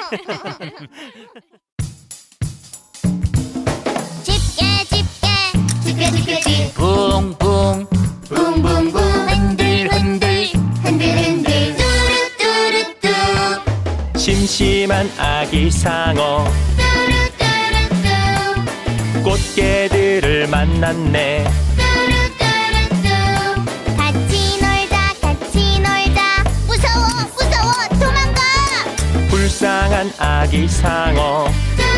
집게 붕붕 붕붕붕 흔들 뚜루뚜루뚜 심심한 아기 상어 꽃게들을 만났네. 같이 놀자 무서워 도망가. 불쌍한 아기 상어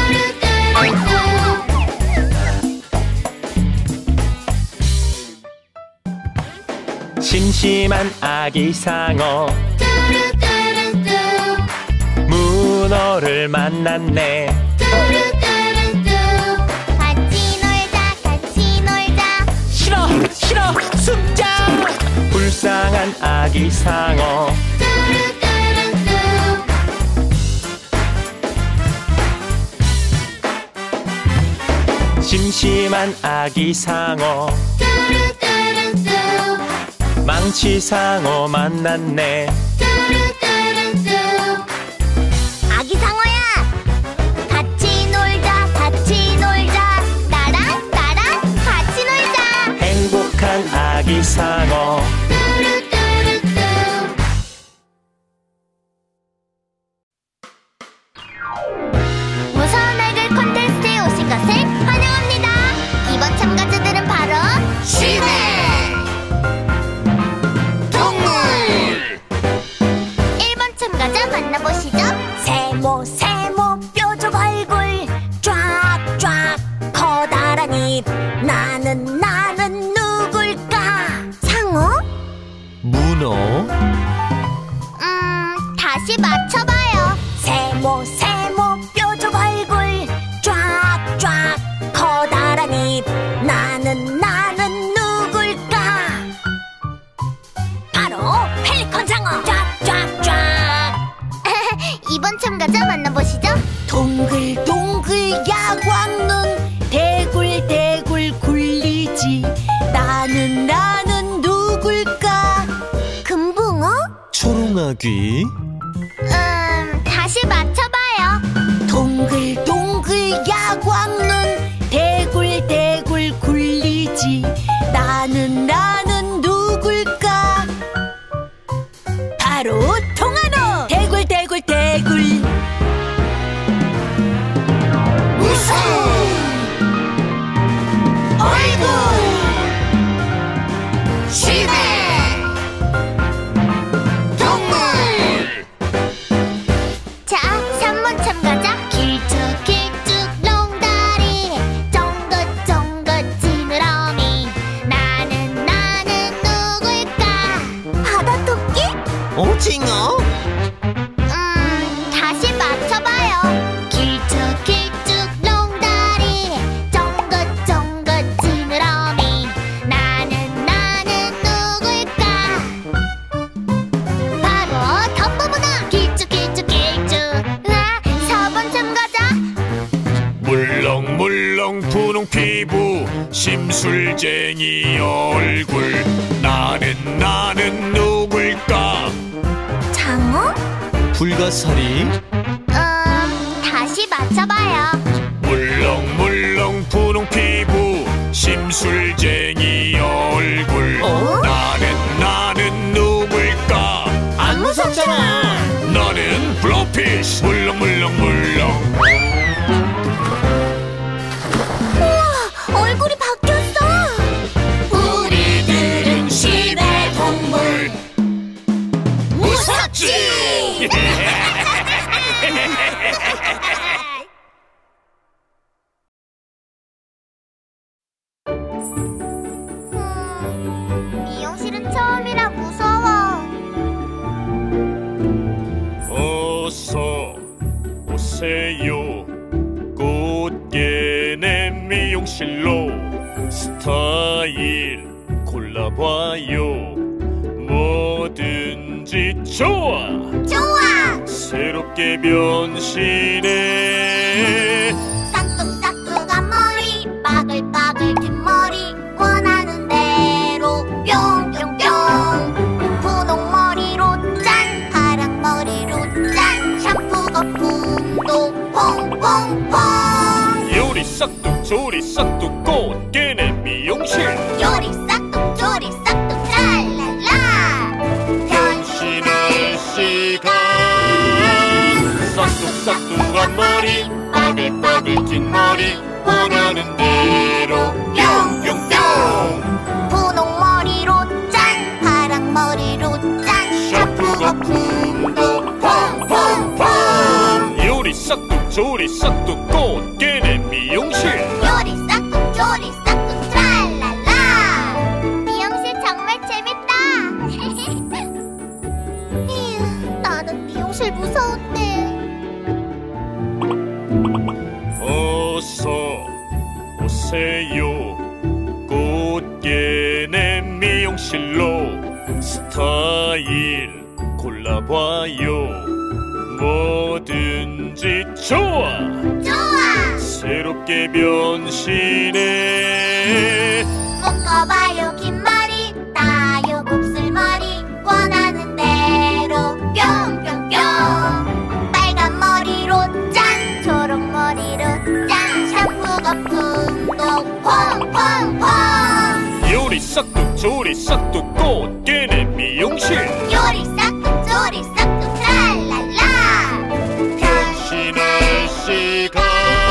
심심한 아기 상어 문어를 만났네. 같이 놀자 싫어 숨자. 불쌍한 아기 상어 심심한 아기 상어 망치 상어 만났네. 아기 상어야, 같이 놀자. 나랑 같이 놀자. 행복한 아기 상어 나는 누굴까? 상어? 문어? 다시 맞춰봐요. 세모 뾰족 얼굴 쫙쫙 커다란 입 나는 누굴까? 바로 펠리컨 상어 쫙쫙쫙. 이번 참가자 만나보시죠. 동글동글 야광눈 대굴대굴 굴리지 나는 누굴까? 금붕어? 초롱아귀? 다시 맞춰봐요. 동글동글 야광눈 대굴대굴 굴리지 나는 누굴까? 바로 통한어 대굴 웃음 얼굴 심해 동물. 자, 3번 참가자. 길쭉길쭉 롱다리 쫑긋쫑긋 지느러미 나는 누굴까? 바다토끼? 오징어? 다시 맞춰봐요. 길쭉길쭉 롱다리 쫑긋쫑긋 지느러미 나는 누굴까? 바로 덤버문어. 길쭉길쭉길쭉. 4번 참가자. 물렁물렁 분홍 피부 심술쟁이 얼굴 나는 누굴까? 장어? 불가사리? 다시 맞춰봐요. 물렁물렁 분홍 피부 심술쟁이 얼굴 나는 누굴까? 안 무섭잖아. 나는 블러피쉬 물렁물렁 얼굴이 바뀌었어. 우리들은 시대 동물. 무섭지? 미용실은 처음이라 무서워. 어서 오세요 곧게 미용실로 스타일 골라봐요 뭐든지 좋아 새롭게 변신해 싹둑싹둑한 머리 빠글빠글 뒷머리 원하는 대로 뿅뿅뿅 분홍 머리로 짠 파란 머리로 짠 샴푸 거품도 퐁퐁퐁 요리 싹둑 조리 싹둑 꽃게네 미용실 요리 싹둑 조리 싹둑 랄랄라 변신할 시간 싹둑싹둑한 머리 빠글빠글 뒷머리 원하는 대로 뿅뿅뿅 분홍 머리로 짠 파란 머리로 짠 샴푸 거품도 퐁퐁퐁 요리 싹둑 조리 싹둑 꽃게네 미용실 요리 싹둑 조리 싹둑 트랄랄라 미용실 정말 재밌다. 휴, 나는 미용실 무서운데. 어서 오세요 꽃게네 미용실로 스타일 골라봐요 뭐든지 좋아 새롭게 변신해 묶어봐요 긴 머리 따요 곱슬머리 원하는 대로 뿅뿅뿅 빨간 머리로 짠 초록 머리로 짠 샴푸 거품도 퐁퐁퐁 요리 싹둑 조리 싹둑 꽃게네 미용실 요리 싹둑 조리 싹둑 트랄랄라 변신할 시간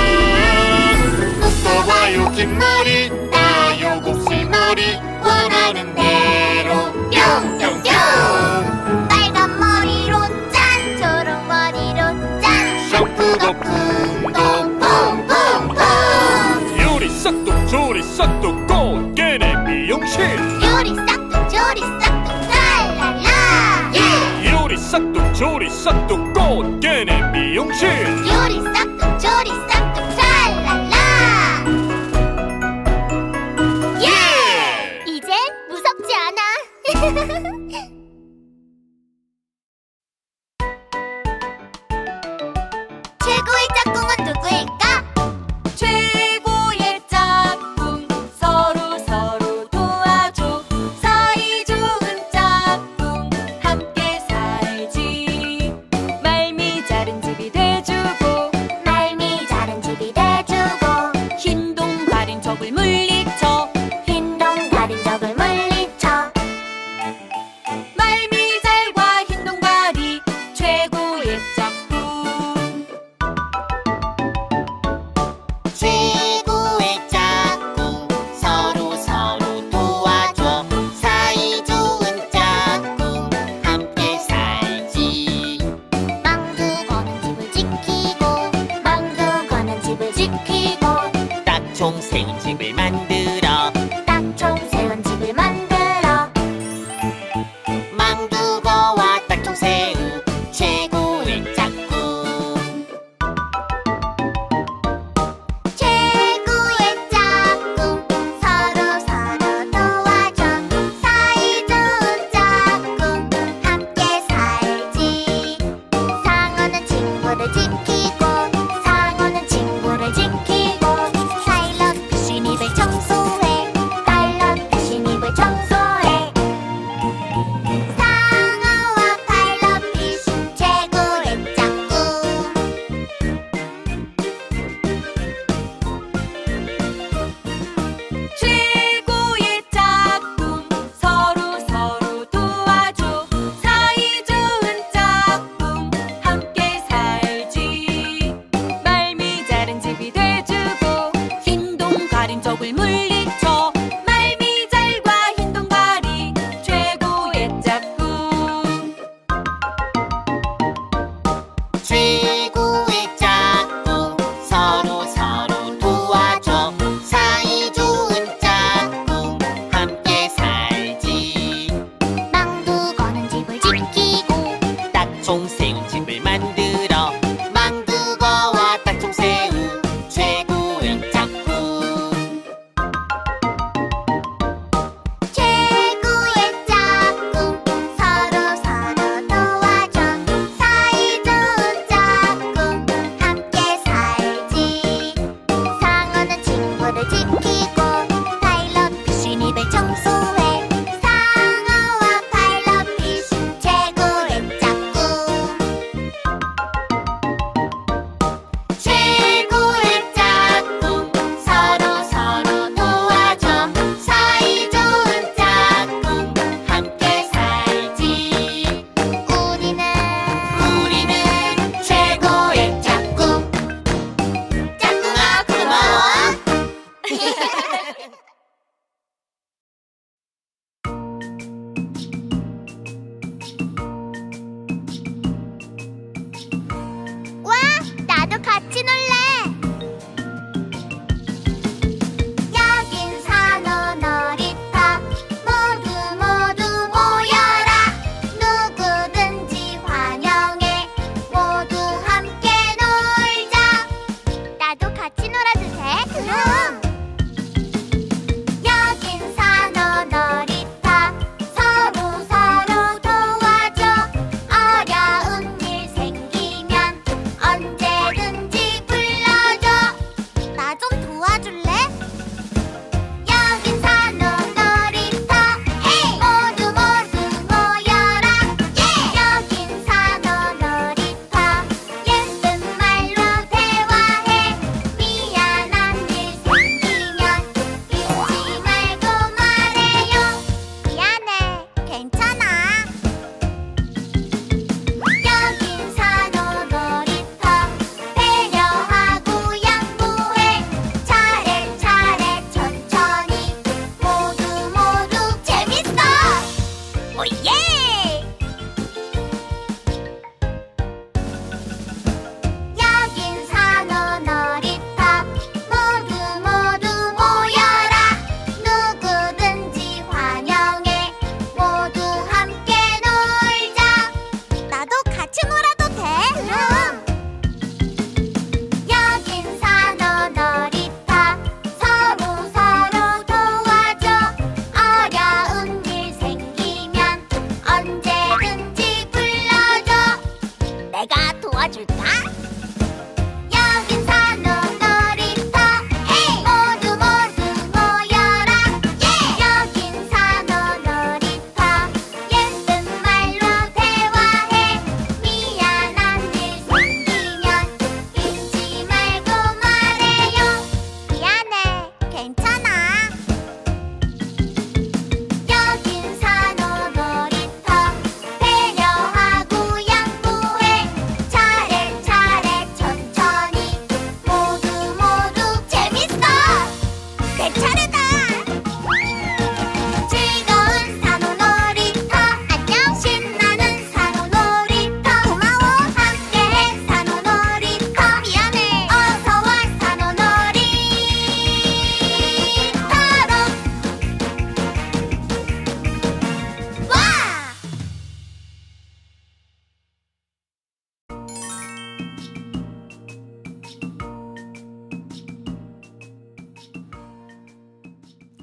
묶어봐요 긴 머리 따요 곱슬머리 원하는 대로 뿅뿅뿅 빨간 머리로 짠 초록 머리로 짠 샴푸 거품도 퐁퐁퐁 요리 싹둑 조리 싹둑 꽃게네 미용실. 요리 싹둑 조리 싹둑 랄랄라. 요리 싹둑 조리 싹둑 꽃게네 미용실. 요리 싹둑 조리 싹둑 랄랄라. 예! 이젠 무섭지 않아. 최고의 짝꿍은 누구일까? 최고의 짝꿍 서로 서로 도와줘 사이 좋은 짝꿍 함께 살지 말미 자른 집이 돼주고 말미 자른 집이 돼주고 흰 동 가린 적을 물리쳐 흰 동 가린 적을 물리쳐 말미 잘과 흰 동가리 최고의 짝꿍 최고의 짝꿍 서로 서로 도와줘 사이 좋은 짝꿍 함께 살지 망두 거는 집을 지키고 망두 거는 집을 지키고 딱총 세운 집을 만들어 딱총 세운 집을 만들어 망두거와 딱총 새우 최고의 짝꿍 최고의 짝꿍 서로 서로 도와줘 사이 좋은 짝꿍 함께 살지 상어는 친구를 지키고 상어는 친구를 지키고 파일럿 피쉬 입을 청소해 파일럿 피쉬 입을 청소해 상어와 파일럿 피쉬 최고의 짝꿍 최고의 짝꿍 서로 서로 도와줘 사이 좋은 짝꿍 함께 살지 말미 자른 집이 돼주고 흰 동 가린 적을 물리쳐 말미 잘과 흰 동가리 최고의 짝꿍 최고의 짝꿍 서로 서로 도와줘 사이 좋은 짝꿍 함께 살지 망두 거는 집을 지키고 딱총 세운 집을 만들어 망두거와 딱총 새우 최고의 짝꿍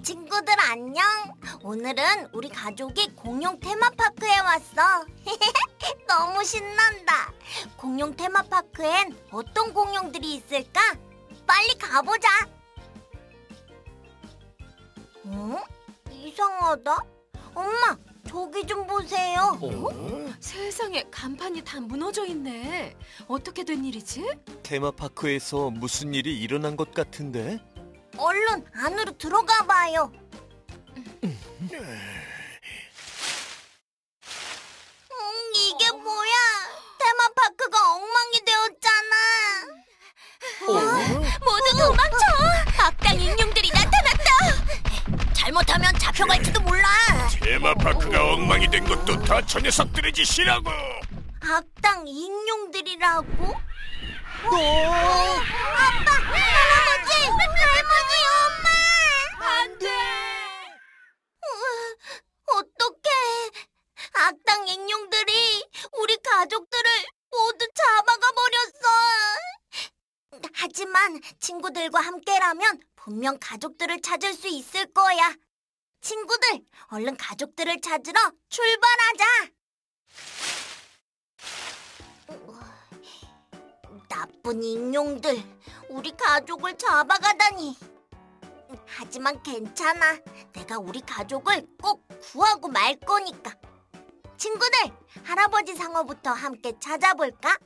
친구들 안녕. 오늘은 우리 가족이 공룡 테마파크에 왔어. 너무 신난다. 공룡 테마파크엔 어떤 공룡들이 있을까? 빨리 가보자. 이상하다. 엄마, 저기 좀 보세요. 세상에, 간판이 다 무너져 있네. 어떻게 된 일이지? 테마파크에서 무슨 일이 일어난 것 같은데? 얼른 안으로 들어가 봐요. 이게 뭐야? 테마파크가 엉망이 되었잖아. 모두 도망쳐! 악당 인형들이 나타났다! 잘못하면 잡혀갈지도 몰라. 테마파크가 엉망이 된 것도 다 저 녀석들의 짓이라고. 악당 인형들이라고? 아빠, 할아버지, 할머니, 엄마! 안 돼! 어떡해. 악당 인형들이 우리 가족들을 모두 잡아가 버렸어. 하지만 친구들과 함께라면 분명 가족들을 찾을 수 있을 거야. 친구들, 얼른 가족들을 찾으러 출발하자. 나쁜 인형들, 우리 가족을 잡아가다니. 하지만 괜찮아. 내가 우리 가족을 꼭 구하고 말 거니까. 친구들, 할아버지 상어부터 함께 찾아볼까?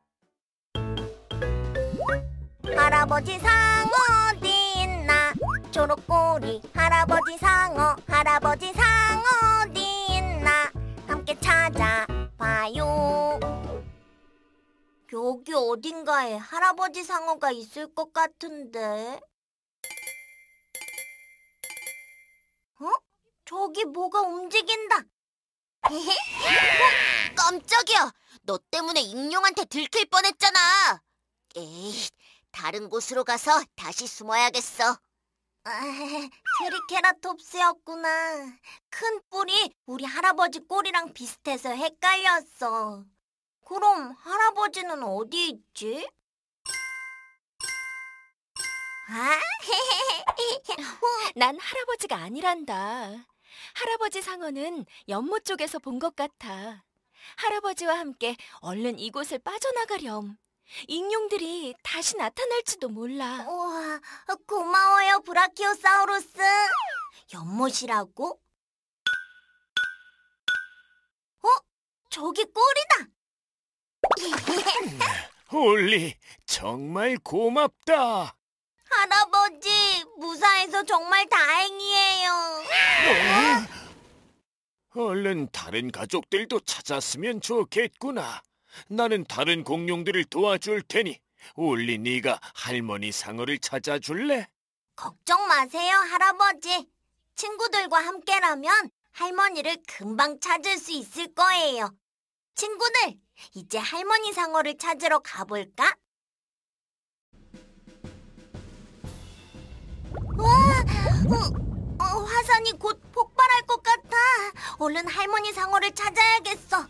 할아버지 상어 어디 있나? 초록꼬리 할아버지 상어, 할아버지 상어 어디 있나? 함께 찾아봐요. 여기 어딘가에 할아버지 상어가 있을 것 같은데. 저기 뭐가 움직인다. 깜짝이야. 너 때문에 익룡한테 들킬 뻔했잖아. 에이, 다른 곳으로 가서 다시 숨어야겠어. 트리케라톱스였구나. 큰 뿔이 우리 할아버지 꼬리랑 비슷해서 헷갈렸어. 그럼 할아버지는 어디 있지? 난 할아버지가 아니란다. 할아버지 상어는 연못 쪽에서 본 것 같아. 할아버지와 함께 얼른 이곳을 빠져나가렴. 익룡들이 다시 나타날지도 몰라. 우와, 고마워요, 브라키오사우루스. 연못이라고? 저기 꼴이다. 올리, 정말 고맙다. 할아버지, 무사해서 정말 다행이에요. 얼른 다른 가족들도 찾았으면 좋겠구나. 나는 다른 공룡들을 도와줄 테니 올리, 네가 할머니 상어를 찾아줄래? 걱정 마세요, 할아버지. 친구들과 함께라면 할머니를 금방 찾을 수 있을 거예요. 친구들, 이제 할머니 상어를 찾으러 가볼까? 화산이 곧 폭발할 것 같아. 얼른 할머니 상어를 찾아야겠어.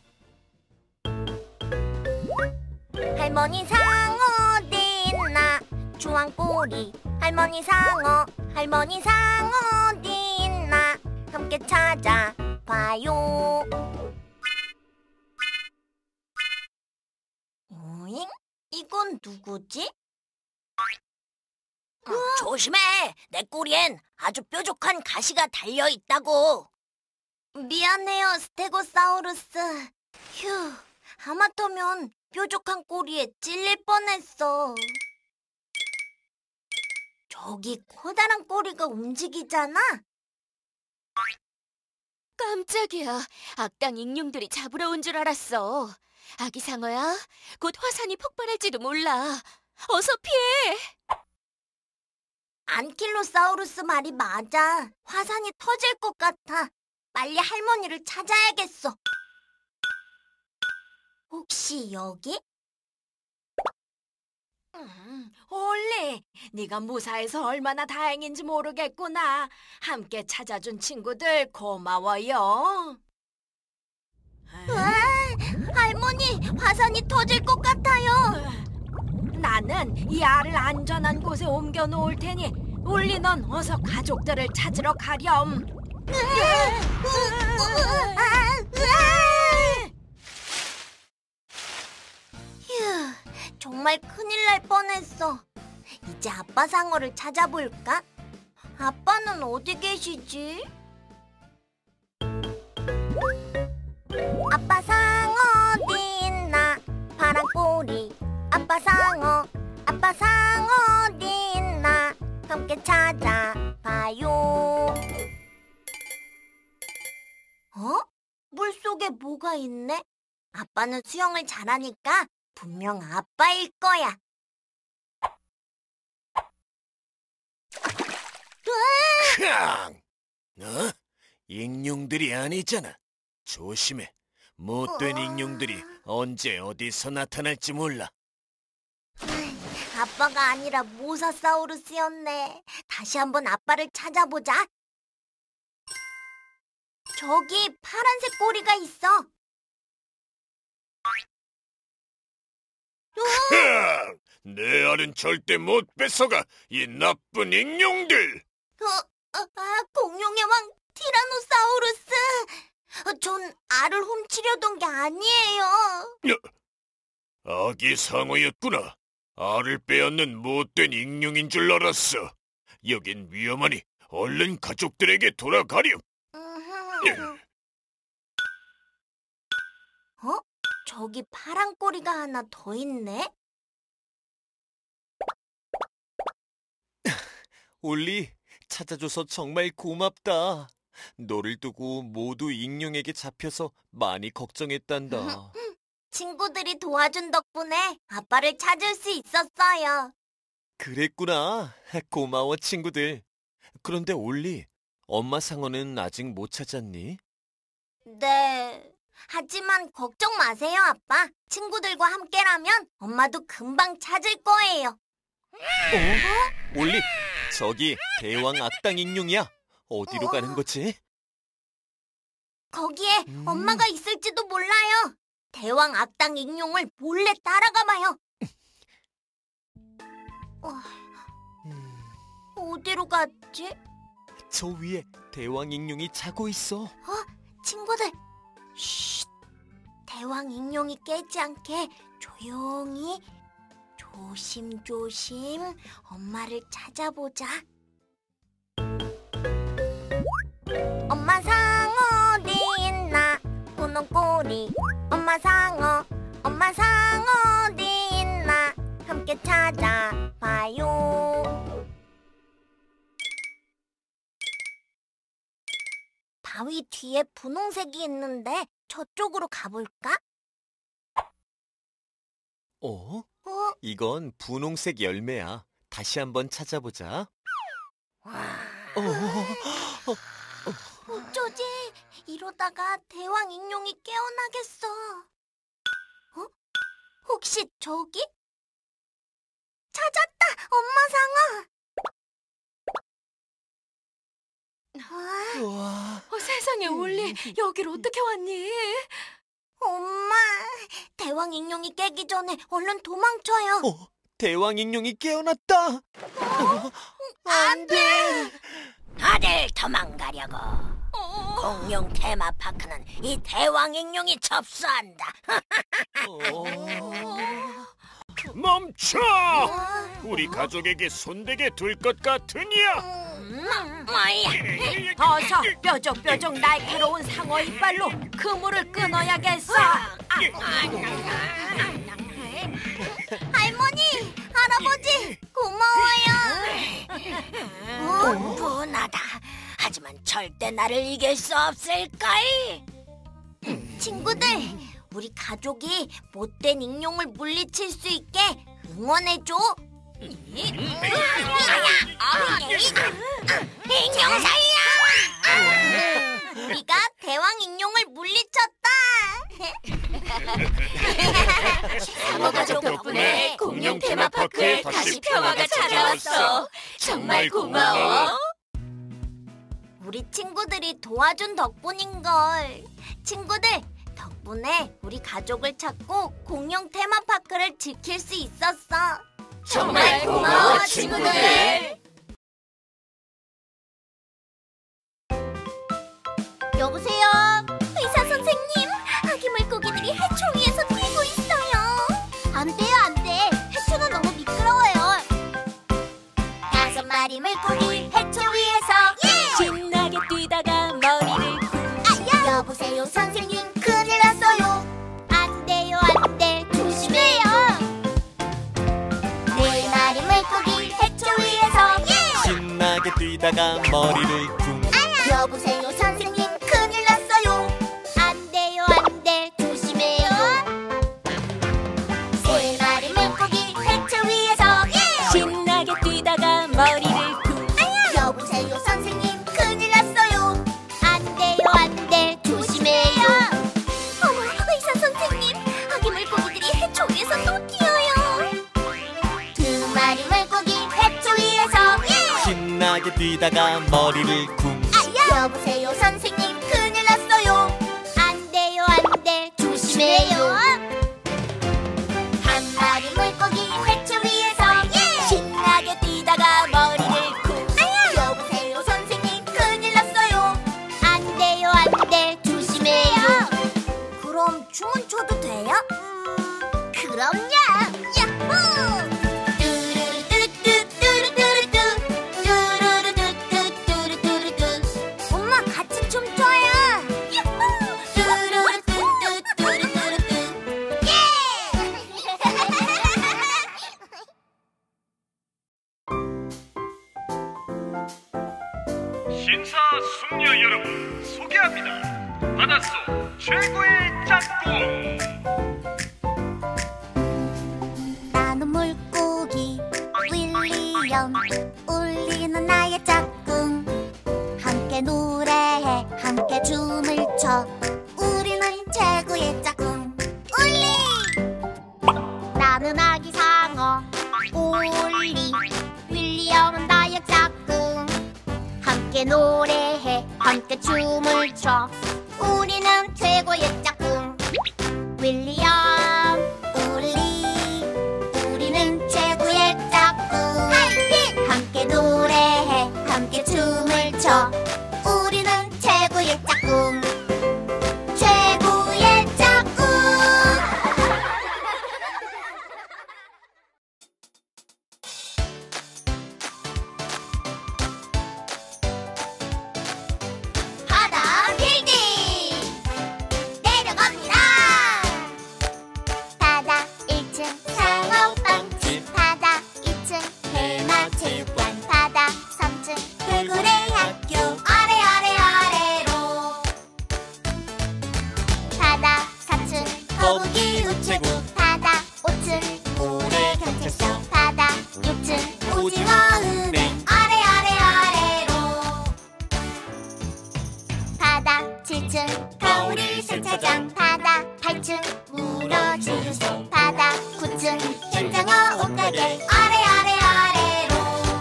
할머니 상어 어디 있나? 주황꼬리 할머니 상어, 할머니 상어 어디 있나? 함께 찾아봐요. 오잉? 이건 누구지? 조심해! 내 꼬리엔 아주 뾰족한 가시가 달려있다고. 미안해요, 스테고사우루스. 휴, 하마터면 뾰족한 꼬리에 찔릴 뻔했어. 저기 커다란 꼬리가 움직이잖아? 깜짝이야. 악당 익룡들이 잡으러 온 줄 알았어. 아기 상어야, 곧 화산이 폭발할지도 몰라. 어서 피해! 안킬로사우루스 말이 맞아. 화산이 터질 것 같아. 빨리 할머니를 찾아야겠어. 혹시 여기? 올리, 네가 무사해서 얼마나 다행인지 모르겠구나. 함께 찾아준 친구들 고마워요. 할머니, 화산이 터질 것 같아요. 나는 이 알을 안전한 곳에 옮겨 놓을 테니 올리 넌 어서 가족들을 찾으러 가렴. 휴, 정말 큰일 날 뻔했어. 이제 아빠 상어를 찾아볼까? 아빠는 어디 계시지? 아빠 상어 어디 있나? 파란 꼬리 아빠 상어 어디 있나? 함께 찾아봐요. 어? 물속에 뭐가 있네? 아빠는 수영을 잘하니까 분명 아빠일 거야. 캉! 너? 익룡들이 아니잖아. 조심해. 못된 익룡들이 언제 어디서 나타날지 몰라. 아빠가 아니라 모사사우루스였네. 다시 한번 아빠를 찾아보자. 저기 파란색 꼬리가 있어. 캉! 내 알은 절대 못 뺏어가, 이 나쁜 익룡들! 공룡의 왕 티라노사우루스. 전 알을 훔치려던 게 아니에요. 아기 상어였구나. 알을 빼앗는 못된 익룡인 줄 알았어. 여긴 위험하니 얼른 가족들에게 돌아가렴. 저기 파란 꼬리가 하나 더 있네. 올리, 찾아줘서 정말 고맙다. 너를 두고 모두 익룡에게 잡혀서 많이 걱정했단다. 친구들이 도와준 덕분에 아빠를 찾을 수 있었어요. 그랬구나. 고마워, 친구들. 그런데 올리, 엄마 상어는 아직 못 찾았니? 네. 하지만 걱정 마세요, 아빠. 친구들과 함께라면 엄마도 금방 찾을 거예요. 올리, 저기 대왕 악당 익룡이야. 어디로 가는 거지? 거기에 엄마가 있을지도 몰라요. 대왕 악당 익룡을 몰래 따라가 봐요. 어디로 갔지? 저 위에 대왕 익룡이 자고 있어. 친구들, 쉿! 대왕 익룡이 깨지 않게 조용히 조심조심 엄마를 찾아보자. 엄마 상어 어디 있나? 분홍 꼬리 엄마 상어 어디 있나? 함께 찾아봐요. 바위 뒤에 분홍색이 있는데 저쪽으로 가볼까? 이건 분홍색 열매야. 다시 한번 찾아보자. 어쩌지? 이러다가 대왕 익룡이 깨어나겠어. 혹시 저기? 찾았다! 엄마 상어! 세상에, 올리, 여길 어떻게 왔니? 엄마, 대왕 익룡이 깨기 전에 얼른 도망쳐요. 대왕 익룡이 깨어났다. 안 돼! 다들 도망가려고. 공룡 테마파크는 이 대왕 익룡이 접수한다. 멈춰! 우리 가족에게 손대게 둘 것 같으냐? 뭐야? 어서 뾰족뾰족 날카로운 상어 이빨로 그물을 끊어야겠어. 할머니, 할아버지, 고마워요. 분하다. 하지만 절대 나를 이길 수 없을걸. 친구들, 우리 가족이 못된 익룡을 물리칠 수 있게 응원해줘. 익룡 사이야! 우리가 대왕 익룡을 물리쳤다. 상어 가족 덕분에 공룡 테마파크에 다시 평화가 찾아왔어. 정말 고마워. 우리 친구들이 도와준 덕분인걸. 친구들, 덕분에 우리 가족을 찾고 공룡 테마파크를 지킬 수 있었어. 정말 고마워, 친구들. 여보세요? 의사 선생님, 아기 물고기들이 해초 위에서 뛰고 있어요. 안 돼요, 안 돼. 해초는 너무 미끄러워요. 5마리 물고기 해초 위에서 신나게 뛰다가 머리를 여보세요 선생님, 큰일 났어요. 안 돼요, 안 돼. 조심해요. 4마리 물고기 해초 위에서 신나게 뛰다가 머리를 쿵. 여보세요 선생님, 큰일 났어요. 안 돼요, 안 돼. 조심해요. 3마리 물고기 해초 위에서 신나게 뛰다가 머리를 쿵. 여보세요 선생님, 큰일 났어요. 안 돼요, 안 돼. 조심해요. 어머, 의사 선생님, 아기 물고기들이 해초 위에서 또 뛰어요. 2마리 물고기 해초 위에서 신나게 뛰다가 머리를 쿵. 여보세요 선생님, 큰일 났어요. 안 돼요, 안 돼. 조심해요. 1마리 물고기 해초 위에서 신나게 뛰다가 머리를 쿵. 여보세요 선생님, 큰일 났어요. 안 돼요, 안 돼. 조심해요. 그럼 춤은 춰도 돼요? 그럼요. 야호! 뚜루루뚜뚜뚜뚜뚜뚜루루뚜뚜뚜뚜뚜뚜. 엄마, 같이 춤춰요. 야호! 뚜루루뚜뚜뚜뚜뚜뚜. 신사 숙녀 여러분 소개합니다. 바닷속 최고의 짝꿍. 나는 물고기 윌리엄, 울리는 나의 짝꿍. 함께 노래해, 함께 춤을 춰. 우리는 최고의 짝꿍. 울리! 나는 아기 상어 올리. 윌리엄은 나의 짝꿍. 함께 노래해, 함께 춤을 춰. 우리는 최고의 짝꿍. 윌리엄, 올리. 우리는 최고의 짝꿍. 함께 노래해, 함께 춤을 춰. 우리는 최고의 짝꿍. 최고의 짝꿍. 바다 빌딩 내려갑니다. 바다 1층 상어빵집, 바다 2층 해마체육관, 바다 3층 돌고래 학교 아래 아래 아래로. 바다 4층 거북이 우체국, 바다 5층 모래 경찰서, 바다 6층 오징어 은행, 아래 아래 아래로. 바다 7층 거울이 세차장, 바다 8층 무너지유소, 바다 9층 현장어 옷가게, 아래 아래 아래로.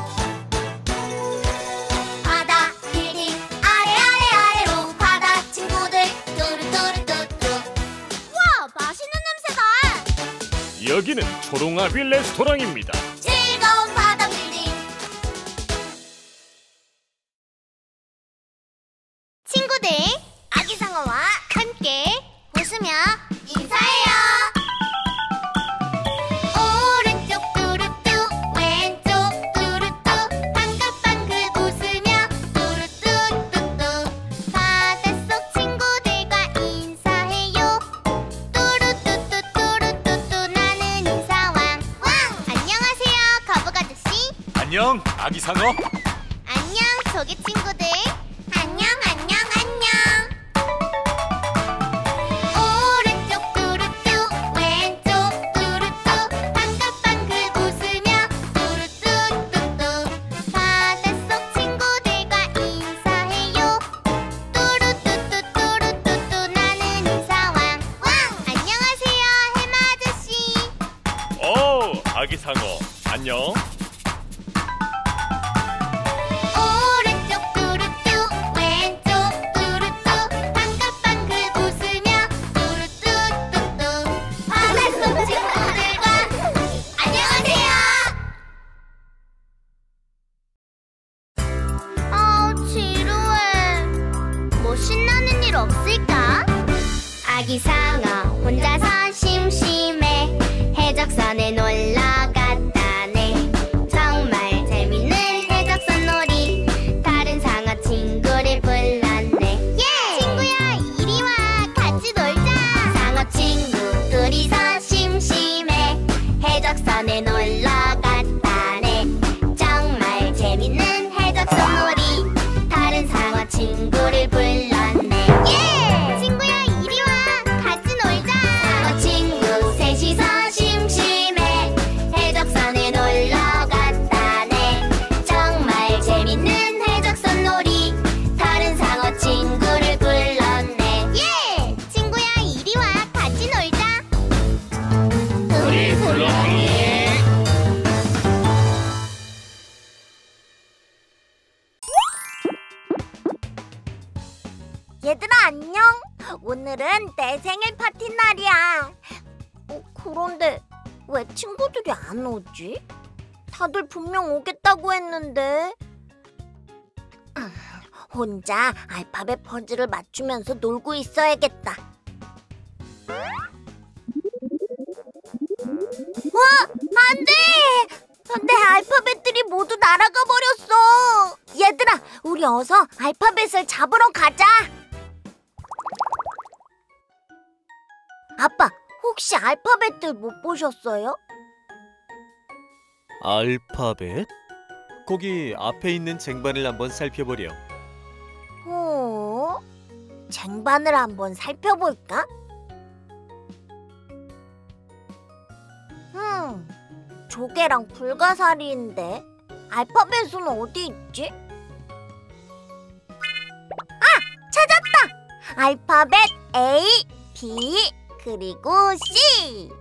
바다 빌딩 아래 아래 아래로. 바다 친구들 뚜루뚜루뚜뚜. 와, 맛있는 냄새다. 여기는 초롱아비 레스토랑입니다. 즐거운 바다 빌딩. 친구들, 아기 상어와 함께 웃으며 인사해요. 오른쪽 뚜루뚜, 왼쪽 뚜루뚜, 방긋방긋 웃으며 뚜루뚜뚜뚜. 바닷속 친구들과 인사해요. 뚜루뚜뚜 뚜루뚜뚜, 나는 인사왕. 안녕하세요, 거북 아저씨. 안녕, 아기 상어. 안녕, 조개 친구들. 안녕, 안녕, 안녕. 오른쪽 뚜루뚜, 왼쪽 뚜루뚜, 방긋방긋 웃으며 뚜루뚜뚜뚜. 바닷속 친구들과 인사해요. 뚜루뚜뚜 뚜루뚜뚜, 나는 인사왕. 안녕하세요, 해마 아저씨. 오, 아기 상어. 안녕. 오른쪽 뚜루뚜, 없을까? 아기 상어 혼자서 심심해 해적선에 놀러 갔다네. 정말 재밌는 해적선 놀이 다른 상어 친구를 불렀네. 예! 친구야 이리 와 같이 놀자. 상어 친구 둘이서 심심해 해적선에 놀러 갔다네. 정말 재밌는 해적선 놀이 다른 상어 친구를 불렀네. 예! 친구야 이리 와 같이 놀자. 상어 친구 셋이서 심심해 해적선에 놀러 갔다네. 정말 재밌는 해적선 놀이 다른 상어 친구를 불렀네. 예! 친구야 이리 와 같이 놀자. 우리 불러보니. 얘들아 안녕. 오늘은 내 생일 파티 날이야. 그런데 왜 친구들이 안 오지? 다들 분명 오겠다고 했는데. 혼자 알파벳 퍼즐을 맞추면서 놀고 있어야겠다. 안 돼! 내 알파벳들이 모두 날아가 버렸어. 얘들아, 우리 어서 알파벳을 잡으러 가자. 아빠, 혹시 알파벳들 못 보셨어요? 알파벳? 거기 앞에 있는 쟁반을 한번 살펴보렴. 쟁반을 한번 살펴볼까? 조개랑 불가사리인데 알파벳은 어디 있지? 찾았다! 알파벳 A, B, 그리고 C.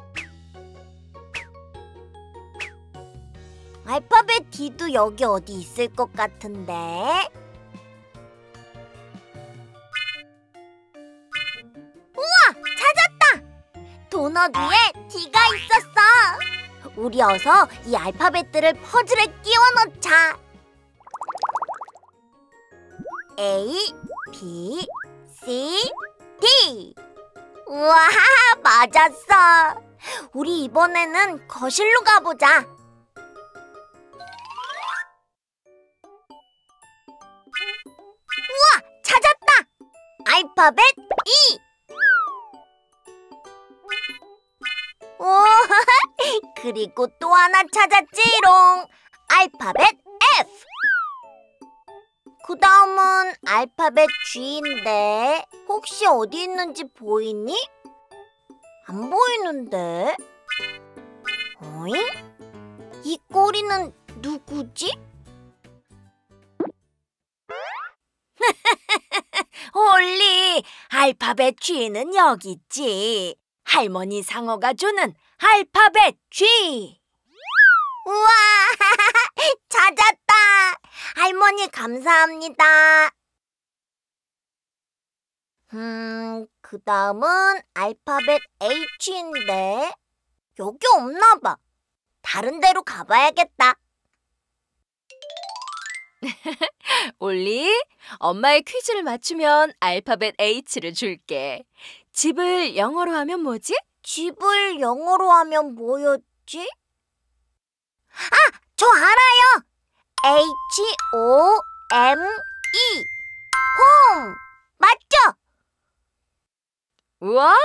알파벳 D도 여기 어디 있을 것 같은데. 우와! 찾았다! 도넛 위에 D가 있었어. 우리 어서 이 알파벳들을 퍼즐에 끼워 넣자. A, B, C, D. 우와, 맞았어. 우리 이번에는 거실로 가보자. 우와, 찾았다. 알파벳 E. 오, 그리고 또 하나 찾았지롱. 알파벳 F. 그 다음은 알파벳 G인데 혹시 어디 있는지 보이니? 안 보이는데. 어잉? 이 꼬리는 누구지? 홀리, 알파벳 G는 여기 있지. 할머니 상어가 주는 알파벳 G. 우와, 찾았다. 할머니 감사합니다. 그 다음은 알파벳 H인데 여기 없나 봐. 다른 데로 가봐야겠다. 올리, 엄마의 퀴즈를 맞추면 알파벳 H를 줄게. 집을 영어로 하면 뭐지? 집을 영어로 하면 뭐였지? 저 알아요! H-O-M-E. 홈! 맞죠? 우와,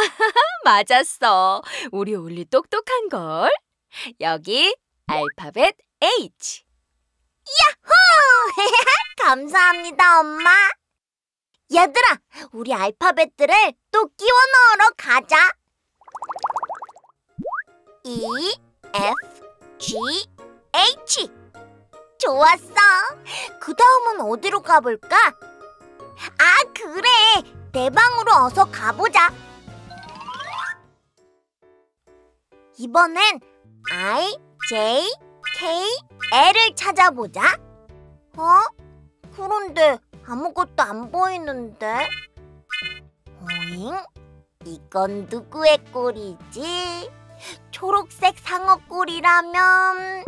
맞았어. 우리 올리 똑똑한걸. 여기 알파벳 H. 야호! 감사합니다, 엄마. 얘들아, 우리 알파벳들을 또 끼워 넣으러 가자. E, F, G, H. 좋았어. 그 다음은 어디로 가볼까? 그래. 내 방으로 어서 가보자. 이번엔 I, J, K, L을 찾아보자. 그런데 아무것도 안 보이는데. 이건 누구의 꼴이지? 초록색 상어 꼴이라면...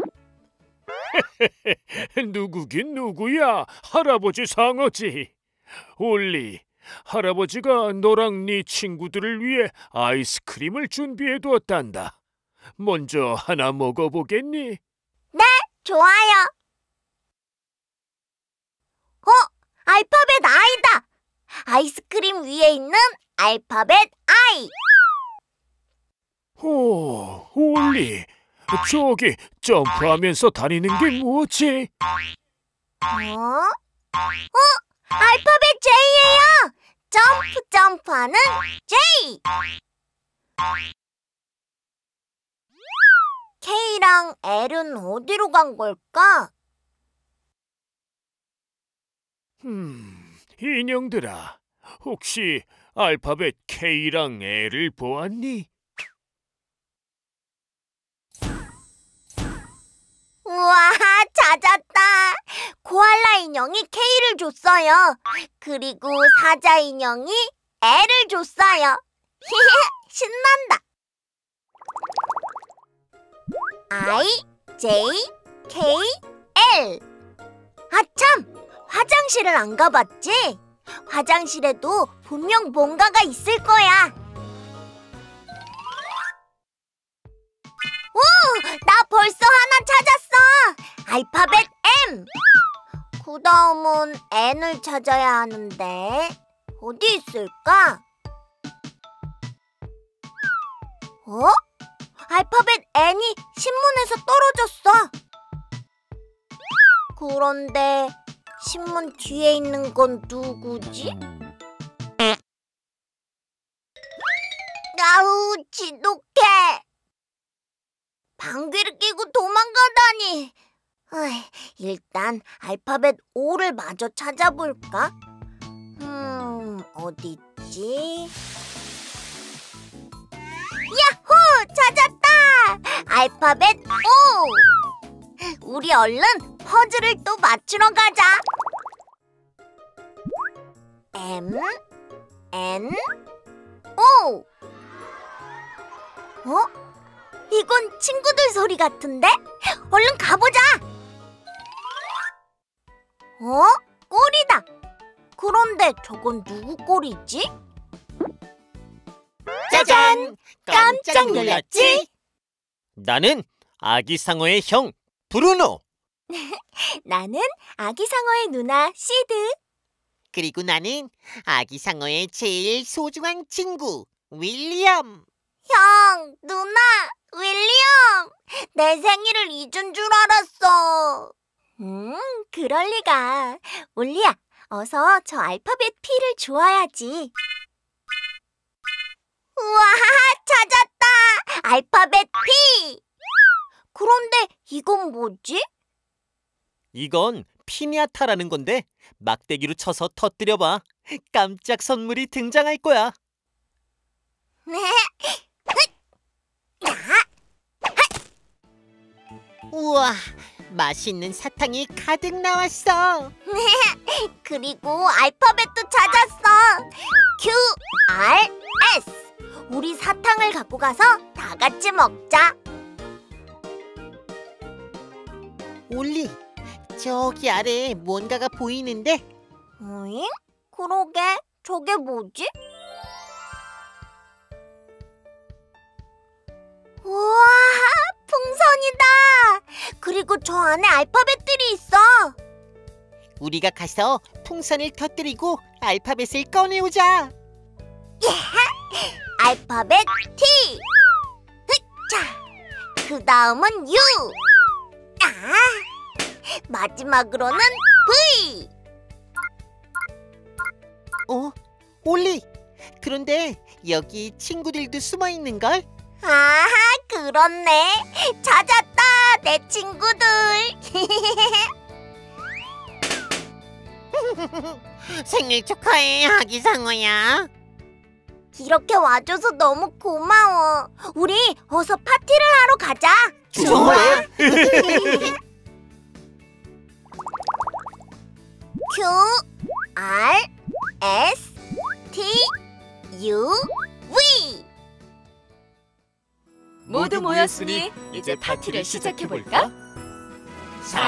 누구긴 누구야? 할아버지 상어지. 올리, 할아버지가 너랑 네 친구들을 위해 아이스크림을 준비해 두었단다. 먼저 하나 먹어보겠니? 네, 좋아요. 알파벳 I다. 아이스크림 위에 있는 알파벳 I. 오, 올리, 저기 점프하면서 다니는 게 뭐지? 알파벳 J예요. 점프하는 J. K랑 L은 어디로 간 걸까? 인형들아, 혹시 알파벳 K랑 L을 보았니? 우와, 찾았다. 코알라 인형이 K를 줬어요. 그리고 사자 인형이 L을 줬어요. 신난다. I, J, K, L. 아참, 화장실을 안 가봤지? 화장실에도 분명 뭔가가 있을 거야. 오! 나 벌써 하나 찾았어! 알파벳 M! 그 다음은 N을 찾아야 하는데 어디 있을까? 알파벳 N이 신문에서 떨어졌어. 그런데 신문 뒤에 있는 건 누구지? 아우, 지독해. 방귀를 뀌고 도망가다니. 일단 알파벳 O를 마저 찾아볼까? 어디 있지? 야호! 찾았다! 알파벳 O! 우리 얼른 퍼즐을 또 맞추러 가자. M, N, O. 이건 친구들 소리 같은데? 얼른 가보자! 꼬리다! 그런데 저건 누구 꼬리지? 짜잔! 깜짝 놀랐지? 나는 아기 상어의 형 브루노. 나는 아기 상어의 누나 시드. 그리고 나는 아기 상어의 제일 소중한 친구 윌리엄. 형, 누나, 윌리엄! 내 생일을 잊은 줄 알았어. 그럴 리가. 올리야, 어서 저 알파벳 P를 주워야지. 우와, 찾았다! 알파벳 P! 그런데 이건 뭐지? 이건 피냐타라는 건데 막대기로 쳐서 터뜨려봐. 깜짝 선물이 등장할 거야. 우와, 맛있는 사탕이 가득 나왔어. 그리고 알파벳도 찾았어. Q, R, S. 우리 사탕을 갖고 가서 다 같이 먹자. 올리, 저기 아래에 뭔가가 보이는데? 응? 그러게, 저게 뭐지? 우와, 풍선이다. 그리고 저 안에 알파벳들이 있어. 우리가 가서 풍선을 터뜨리고 알파벳을 꺼내오자. 알파벳 T. 자, 그 다음은 U. 마지막으로는 V. 올리, 그런데 여기 친구들도 숨어 있는걸? 그렇네. 찾았다, 내 친구들. 생일 축하해, 아기 상어야. 이렇게 와줘서 너무 고마워. 우리 어서 파티를 하러 가자. 좋아. Q, R, S, T, U, V. 모두 모였으니 이제 파티를 시작해볼까?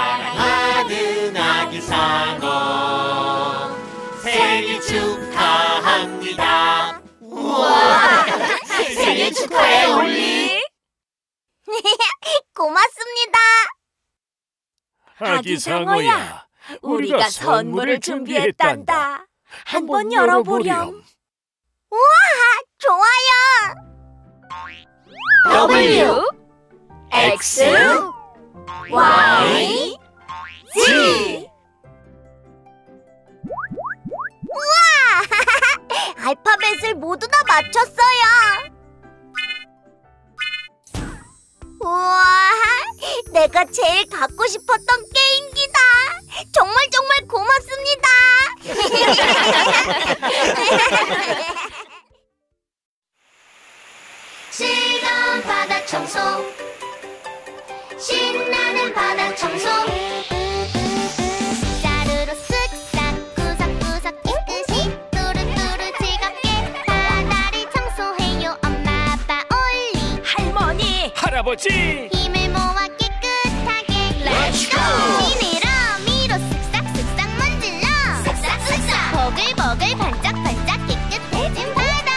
사랑하는 아기 상어 생일 축하 축하합니다. 우와, 생일 축하해, 올리. 고맙습니다. 아기 상어야, 우리가 선물을 준비했단다. 한번 열어보렴. 우와, 좋아요. W X Y Z. 우와, 알파벳을 모두 다 맞췄어요. 우와, 내가 제일 갖고 싶었던 게임기다. 정말 고맙습니다. 즐거운 바다 청소, 신나는 바다 청소. 빗자루로 쓱싹 구석구석 깨끗이 뚜루뚜루 즐겁게 바다를 청소해요. 엄마 아빠 올리 할머니 할아버지 힘을 모아 깨끗하게 Let's go! 지느러미로 쓱싹쓱싹 문질러 쓱싹쓱싹 보글보글 반짝반짝 깨끗해진 바다.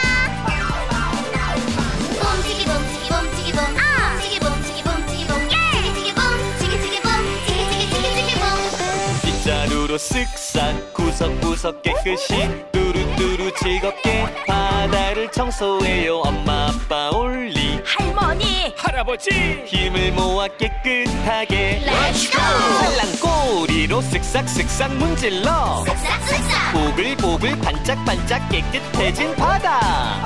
봄치기 봄치기 봄치기 봄 치기 봄치기 봄치기 봄 치기치기 봄 치기치기 봄 치기치기 봄. 빗자루로 쓱싹 구석구석 깨끗이 뚜루뚜루 즐겁게 바다를 청소해요. 엄마 아빠 올리 할머니 할아버지 힘을 모아 깨끗하게 Let's go! 살랑꼬리로 쓱싹쓱싹 문질러 쓱싹쓱싹 보글보글 반짝반짝 깨끗해진 바다.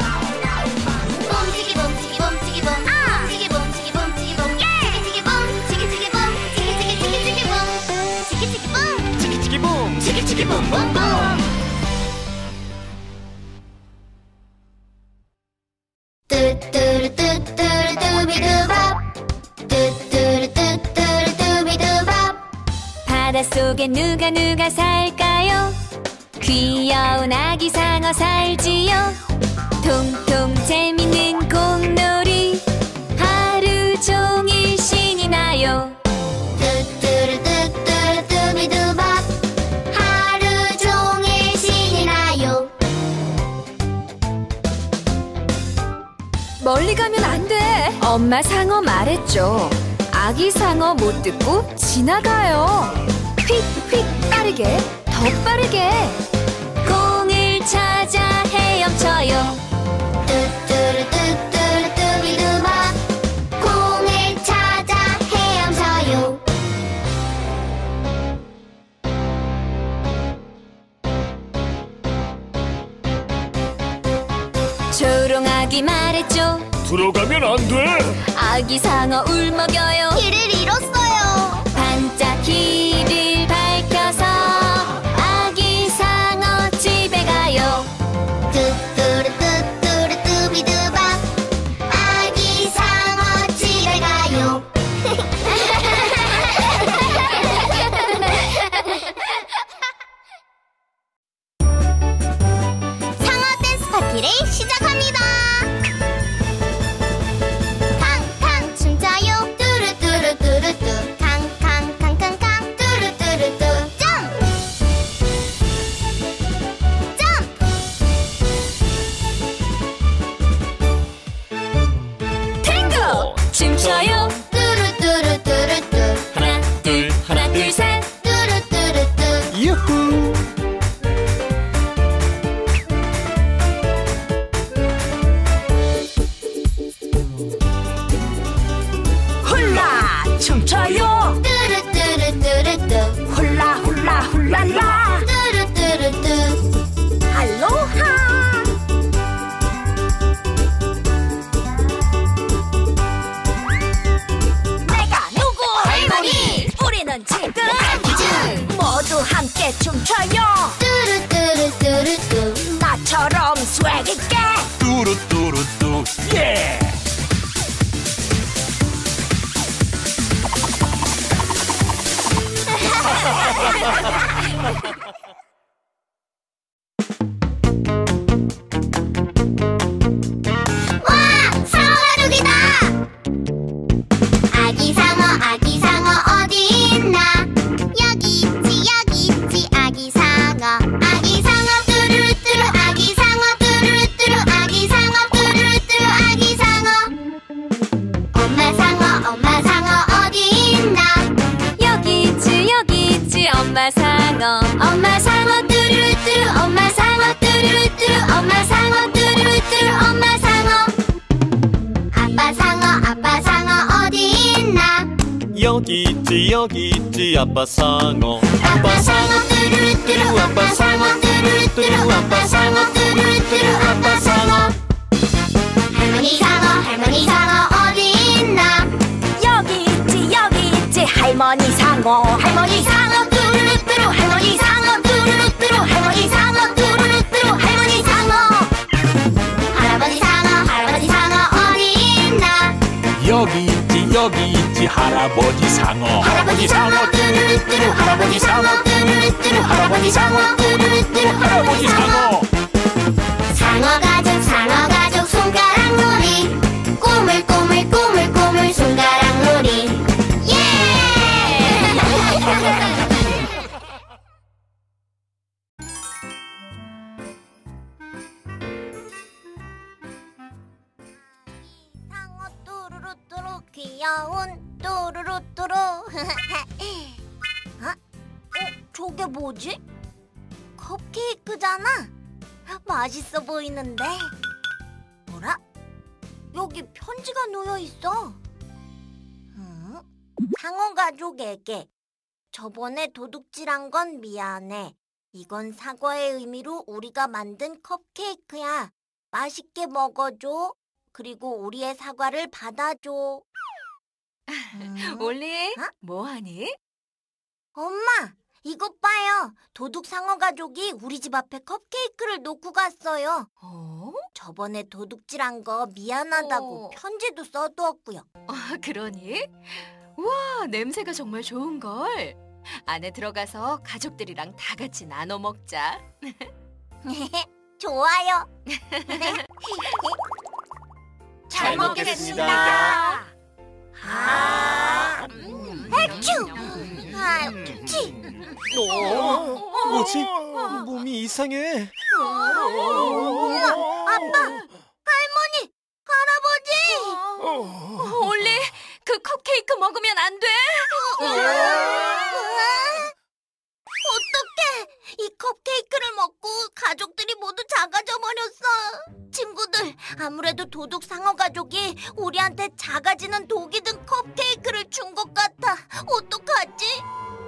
봄치기 봄치기 봄치기 봄 치기 봄치기 봄치기 봄 치기치기 봄 치기치기 봄 치기치기 봄 치기치기 봄 치키치키붐 치기치기 봄봄봄. 뚜뚜루뚜뚜루뚜비두밥 뚜뚜루뚜뚜루뚜비두밥. 바닷속에 누가 살까요? 귀여운 아기 상어 살지요. 통통 재밌는 공놀이 하루 종일 신이 나요. 뚜뚜루뚜뚜루뚜비두밥 하루 종일 신이 나요. 멀리 가면 안 돼. 엄마 상어 말했죠. 아기 상어 못 듣고 지나가요. 휙휙 빠르게 더 빠르게 공을 찾아 헤엄쳐요. 뚜뚜루뚜뚜루뚜비두밥 공을 찾아 헤엄쳐요. 조롱아기 말했죠. 들어가면 안 돼. 아기 상어 울먹여요. 길을 잃었어요. 반짝 길을 밝혀서 아기 상어 집에 가요. 뚜뚜루뚜뚜루뚜비두밥 아기 상어 집에 가요. 상어 댄스 파티를 시작합니다. 캉캉 춤춰요. 뚜루뚜루뚜루뚜 캉캉캉캉캉 뚜루뚜루뚜. 점프 점프. 탱고 춤춰요. 뚜루뚜루뚜루뚜 하나 둘 셋. 뚜루뚜루뚜. 유후. 훌라 춤춰요. 뚜루뚜루뚜루뚜 훌라 훌라 훌랄라. 뚜루뚜루뚜. 알로하. 내가 누구? 할머니. 우리는 지금 퀴즈. 모두 함께 춤춰요. 뚜루뚜루뚜루뚜. 나처럼 스웩 있게. 뚜루뚜루뚜 예. 와! 상어 가족이다! 아기 상어 어디 있나? 여기 있지 아기 상어. 아기 상어 뚜루뚜루 아기 엄마 상어 엄마 상어 뚜루뚜루 엄마 상어 뚜루뚜루 엄마 상어 뚜루뚜루 엄마 상어 아빠 상어 어디 있나 여기 있지 아빠 상어 아빠 상어 뚜루뚜루 아빠 상어 뚜루뚜루 아빠 상어 뚜루뚜루 아빠 상어 할머니 상어 어디 있나 여기 있지 할머니 상어 뚜루뚜루 할머니 상어 뚜루뚜루 할머니 상어 뚜루뚜루 할머니 상어 할아버지 상어 어디 있나 여기 있지 할아버지 상어 뚜루뚜루 할아버지 상어 뚜루뚜루 할아버지 상어 뚜루뚜루 할아버지 상어 상어 가족 손가락 놀이 꼬물꼬물 손가락 놀이 예! 상어 뚜루루뚜루 귀여운 뚜루루뚜루 저게 뭐지? 컵케이크잖아? 맛있어 보이는데 뭐라? 여기 편지가 놓여있어 상어 가족에게 저번에 도둑질한 건 미안해 이건 사과의 의미로 우리가 만든 컵케이크야 맛있게 먹어줘 그리고 우리의 사과를 받아줘 올리, 뭐하니? 엄마, 이것 봐요. 도둑 상어 가족이 우리 집 앞에 컵케이크를 놓고 갔어요. 저번에 도둑질한 거 미안하다고 편지도 써두었고요. 그러니? 우와, 냄새가 정말 좋은걸. 안에 들어가서 가족들이랑 다 같이 나눠 먹자. 좋아요. 잘 먹겠습니다. 해큐! 치! 뭐지? 몸이 이상해. 아빠! 할머니! 할아버지! 올리, 그 컵케이크 먹으면 안 돼. 어떡해! 이 컵케이크를 먹고 가족들이 모두 작아져 버렸어. 친구들, 아무래도 도둑 상어 가족이 우리한테 작아지는 독이 든 컵케이크를 준 것 같아. 어떡하지?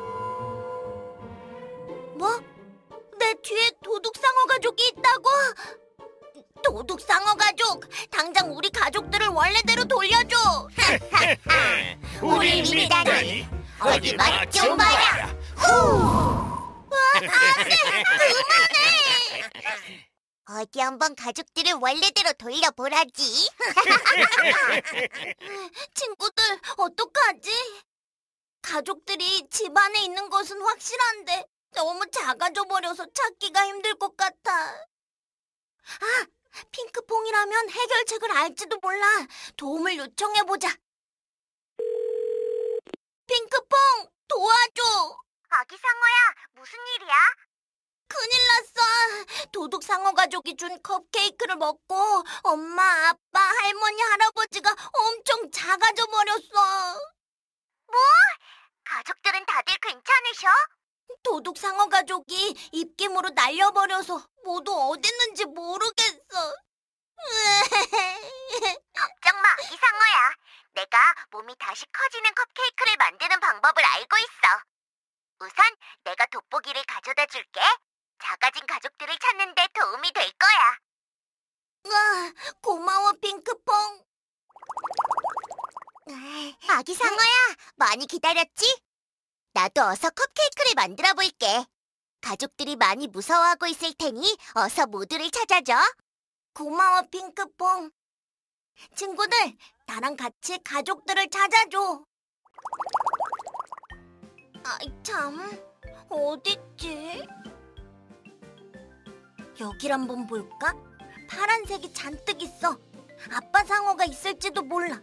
뭐? 내 뒤에 도둑 상어 가족이 있다고? 도둑 상어 가족, 당장 우리 가족들을 원래대로 돌려줘. 우릴 믿다니 어디 맛 좀 봐라. 후! 안돼, 그만해. 어디 한번 가족들을 원래대로 돌려보라지. 친구들, 어떡하지? 가족들이 집 안에 있는 것은 확실한데 너무 작아져 버려서 찾기가 힘들 것 같아. 아, 핑크퐁이라면 해결책을 알지도 몰라. 도움을 요청해보자. 핑크퐁, 도와줘. 아기 상어야, 무슨 일이야? 큰일 났어. 도둑 상어 가족이 준 컵케이크를 먹고 엄마, 아빠, 할머니, 할아버지가 엄청 작아져 버렸어. 뭐? 가족들은 다들 괜찮으셔? 도둑 상어 가족이 입김으로 날려버려서 모두 어딨는지 모르겠어. 걱정 마, 아기 상어야. 내가 몸이 다시 커지는 컵케이크를 만드는 방법을 알고 있어. 우선 내가 돋보기를 가져다 줄게. 작아진 가족들을 찾는 데 도움이 될 거야. 고마워, 핑크퐁. 아기 상어야, 많이 기다렸지? 나도 어서 컵케이크를 만들어 볼게. 가족들이 많이 무서워하고 있을 테니 어서 모두를 찾아줘. 고마워, 핑크퐁. 친구들, 나랑 같이 가족들을 찾아줘. 아이 참, 어딨지? 여길 한번 볼까? 파란색이 잔뜩 있어. 아빠 상어가 있을지도 몰라.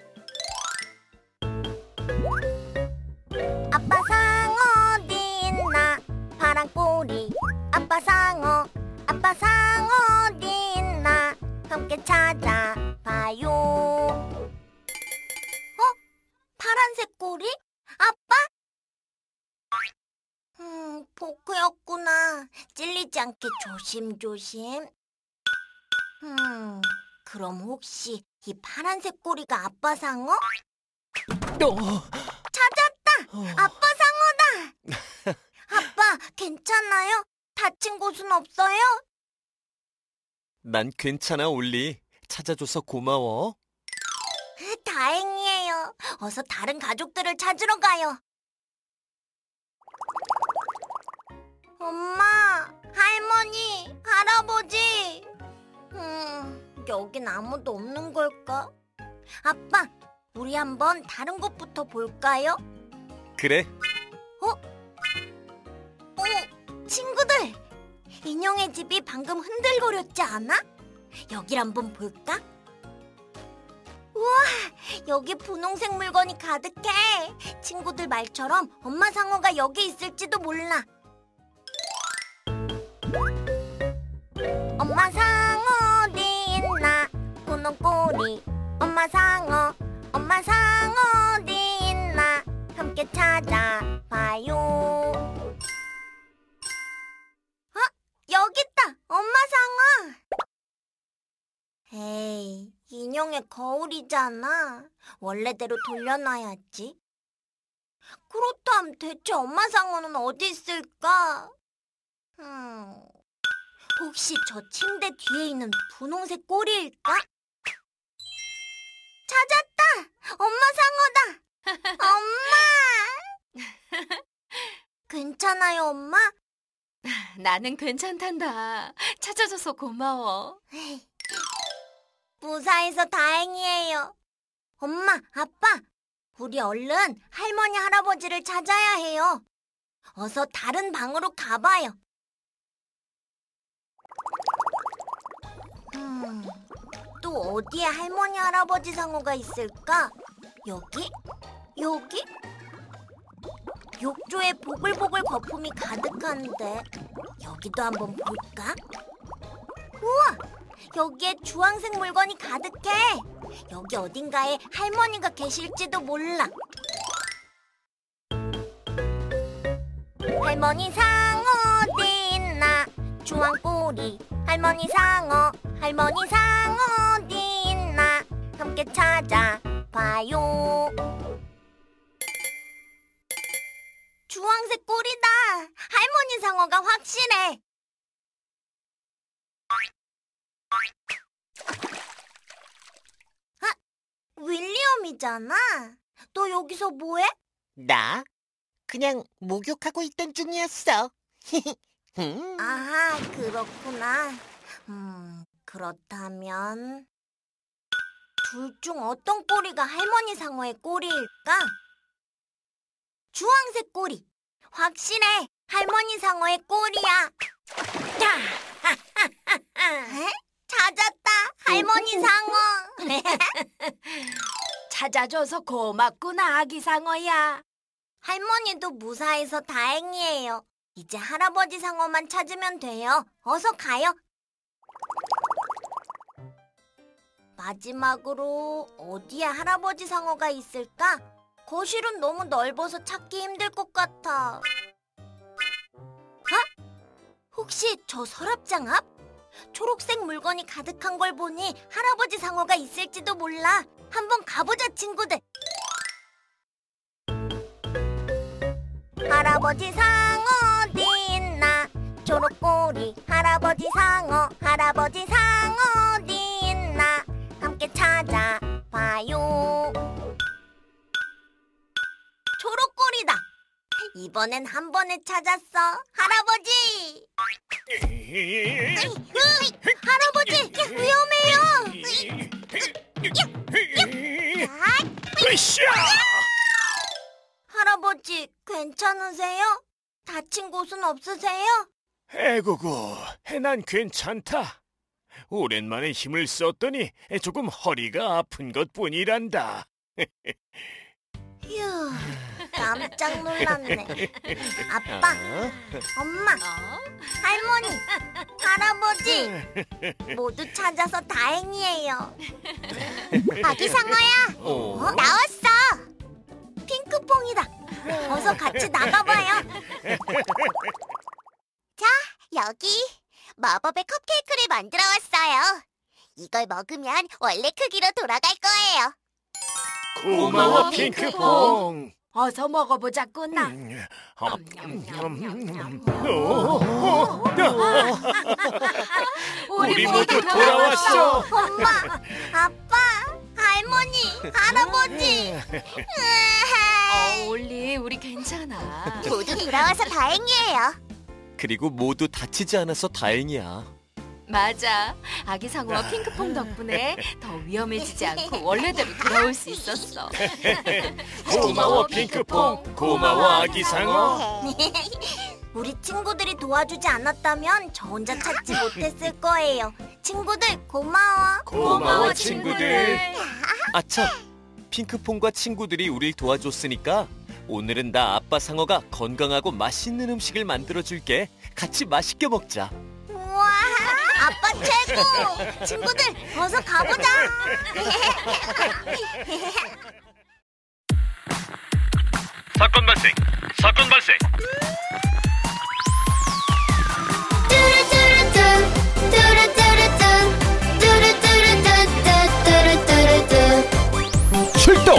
아빠 상어 어디 있나? 파란 꼬리 아빠 상어 어디 있나? 함께 찾아봐요. 파란색 꼬리? 아빠? 포크였구나. 찔리지 않게 조심조심. 그럼 혹시 이 파란색 꼬리가 아빠 상어? 찾았다! 아빠 상어다! 아빠, 괜찮아요? 다친 곳은 없어요? 난 괜찮아, 올리. 찾아줘서 고마워. 다행이에요. 어서 다른 가족들을 찾으러 가요. 엄마, 할머니, 할아버지. 여긴 아무도 없는 걸까? 아빠, 우리 한번 다른 곳부터 볼까요? 그래. 친구들! 인형의 집이 방금 흔들거렸지 않아? 여길 한번 볼까? 우와, 여기 분홍색 물건이 가득해. 친구들 말처럼 엄마 상어가 여기 있을지도 몰라. 엄마 상어 어디 있나? 분홍 꼬리 엄마 상어 어디 있나? 함께 찾아봐요. 여기 있다! 엄마 상어! 에이, 인형의 거울이잖아. 원래대로 돌려놔야지. 그렇다면 대체 엄마 상어는 어디 있을까? 혹시 저 침대 뒤에 있는 분홍색 꼬리일까? 찾았다! 엄마 상어다! 엄마! 괜찮아요, 엄마? 나는 괜찮단다. 찾아줘서 고마워. 무사해서 다행이에요. 엄마, 아빠, 우리 얼른 할머니, 할아버지를 찾아야 해요. 어서 다른 방으로 가봐요. 또 어디에 할머니, 할아버지 상어가 있을까? 여기? 여기? 욕조에 보글보글 거품이 가득한데 여기도 한번 볼까? 우와! 여기에 주황색 물건이 가득해. 여기 어딘가에 할머니가 계실지도 몰라. 할머니 상어 어디 있나? 주황꼬리 할머니 상어 어디 있나? 함께 찾아봐요. 주황색 꼬리다. 할머니 상어가 확실해. 윌리엄이잖아. 너 여기서 뭐해? 나? 그냥 목욕하고 있던 중이었어. 아하, 그렇구나. 그렇다면 둘 중 어떤 꼬리가 할머니 상어의 꼬리일까? 주황색 꼬리. 확실해. 할머니 상어의 꼬리야. 에? 찾았다. 할머니 상어. 찾아줘서 고맙구나, 아기 상어야. 할머니도 무사해서 다행이에요. 이제 할아버지 상어만 찾으면 돼요. 어서 가요. 마지막으로 어디에 할아버지 상어가 있을까? 거실은 너무 넓어서 찾기 힘들 것 같아. 혹시 저 서랍장 앞? 초록색 물건이 가득한 걸 보니 할아버지 상어가 있을지도 몰라. 한번 가보자, 친구들. 할아버지 상어 어디 있나? 초록꼬리 할아버지 상어 어디 있나? 함께 찾아봐요. 초록꼬리다. 이번엔 한 번에 찾았어. 할아버지! 할아버지! 위험해요! 할아버지, 괜찮으세요? 다친 곳은 없으세요? 에구구, 난 괜찮다. 오랜만에 힘을 썼더니 조금 허리가 아픈 것뿐이란다. 휴, 깜짝 놀랐네. 아빠, 엄마, 할머니, 할아버지 모두 찾아서 다행이에요. 아기 상어야, 나왔어. 핑크퐁이다. 어서 같이 나가봐요. 여기 마법의 컵케이크를 만들어 왔어요. 이걸 먹으면 원래 크기로 돌아갈 거예요. 고마워, 핑크퐁. 어서 먹어보자꾸나. 우리 모두 돌아왔어. 엄마, 아빠, 할머니, 할아버지. 올리, 우리 괜찮아. 모두 돌아와서 다행이에요. 그리고 모두 다치지 않아서 다행이야. 맞아. 아기 상어와 핑크퐁 덕분에 더 위험해지지 않고 원래대로 돌아올 수 있었어. 고마워, 핑크퐁. 고마워, 아기 상어. 우리 친구들이 도와주지 않았다면 저 혼자 찾지 못했을 거예요. 친구들 고마워. 고마워, 친구들. 아참, 핑크퐁과 친구들이 우릴 도와줬으니까 오늘은 나 아빠 상어가 건강하고 맛있는 음식을 만들어줄게. 같이 맛있게 먹자. 우와, 아빠 최고. 친구들 어서 가보자. 사건 발생. 사건 발생. 출동!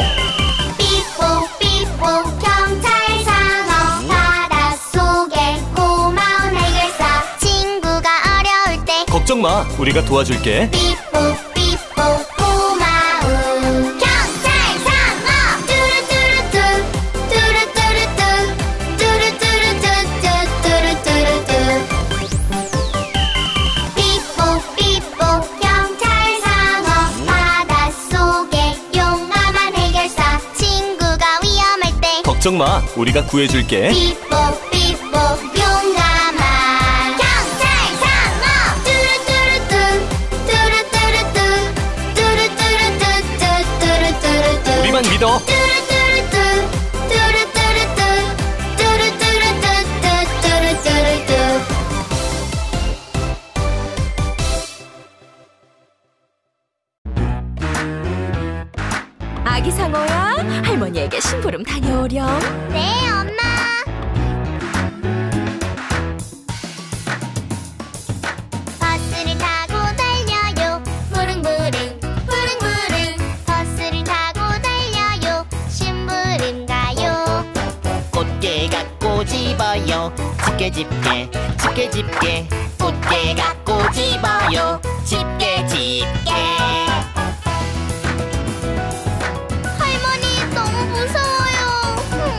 삐뽀삐뽀 경찰 상어 바닷속에 고마운 해결사 친구가 어려울 때 걱정 마, 우리가 도와줄게. 삐뽀삐뽀 고마운 경찰 상어 뚜루뚜루뚜 뚜루뚜루뚜 뚜루뚜루뚜뚜뚜루뚜루뚜 삐뽀삐뽀 경찰 상어 바닷속에 용감한 해결사 친구가 위험할 때 걱정 마, 우리가 구해줄게. 삐뽀삐뽀 용감한 경찰 상어 뚜루뚜루뚜 뚜루뚜루뚜 뚜루뚜루뚜 뚜루뚜루뚜 우리만 믿어. 뚜루뚜루뚜 뚜루뚜루뚜 뚜루뚜루뚜 뚜루뚜루뚜 아기 상어야, 할머니에게 심부름 다녀오렴. 네, 엄마. 버스를 타고 달려요. 부릉부릉 부릉부릉 버스를 타고 달려요. 심부름 가요. 꽃게 갖고 집어요. 집게 집게 집게 집게 꽃게 갖고 집어요. 집게 집게. 할머니 너무 무서워요.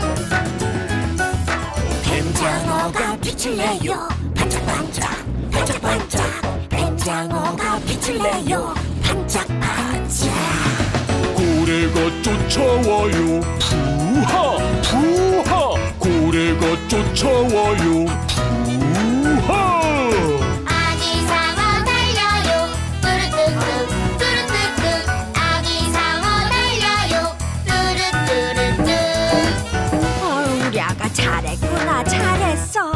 뱀장어가 빛을 내요. 반짝반짝 반짝반짝 뱀장어가 빛을 내요. 반짝반짝. 고래가 쫓아와요. 푸하 푸하 고래가 쫓아와요. 푸하 아기 상어 달려요. 뚜루뚜뚜 뚜루뚜뚜 아기 상어 달려요. 뚜루뚜루뚜 우리 아가 잘했구나. 잘했어.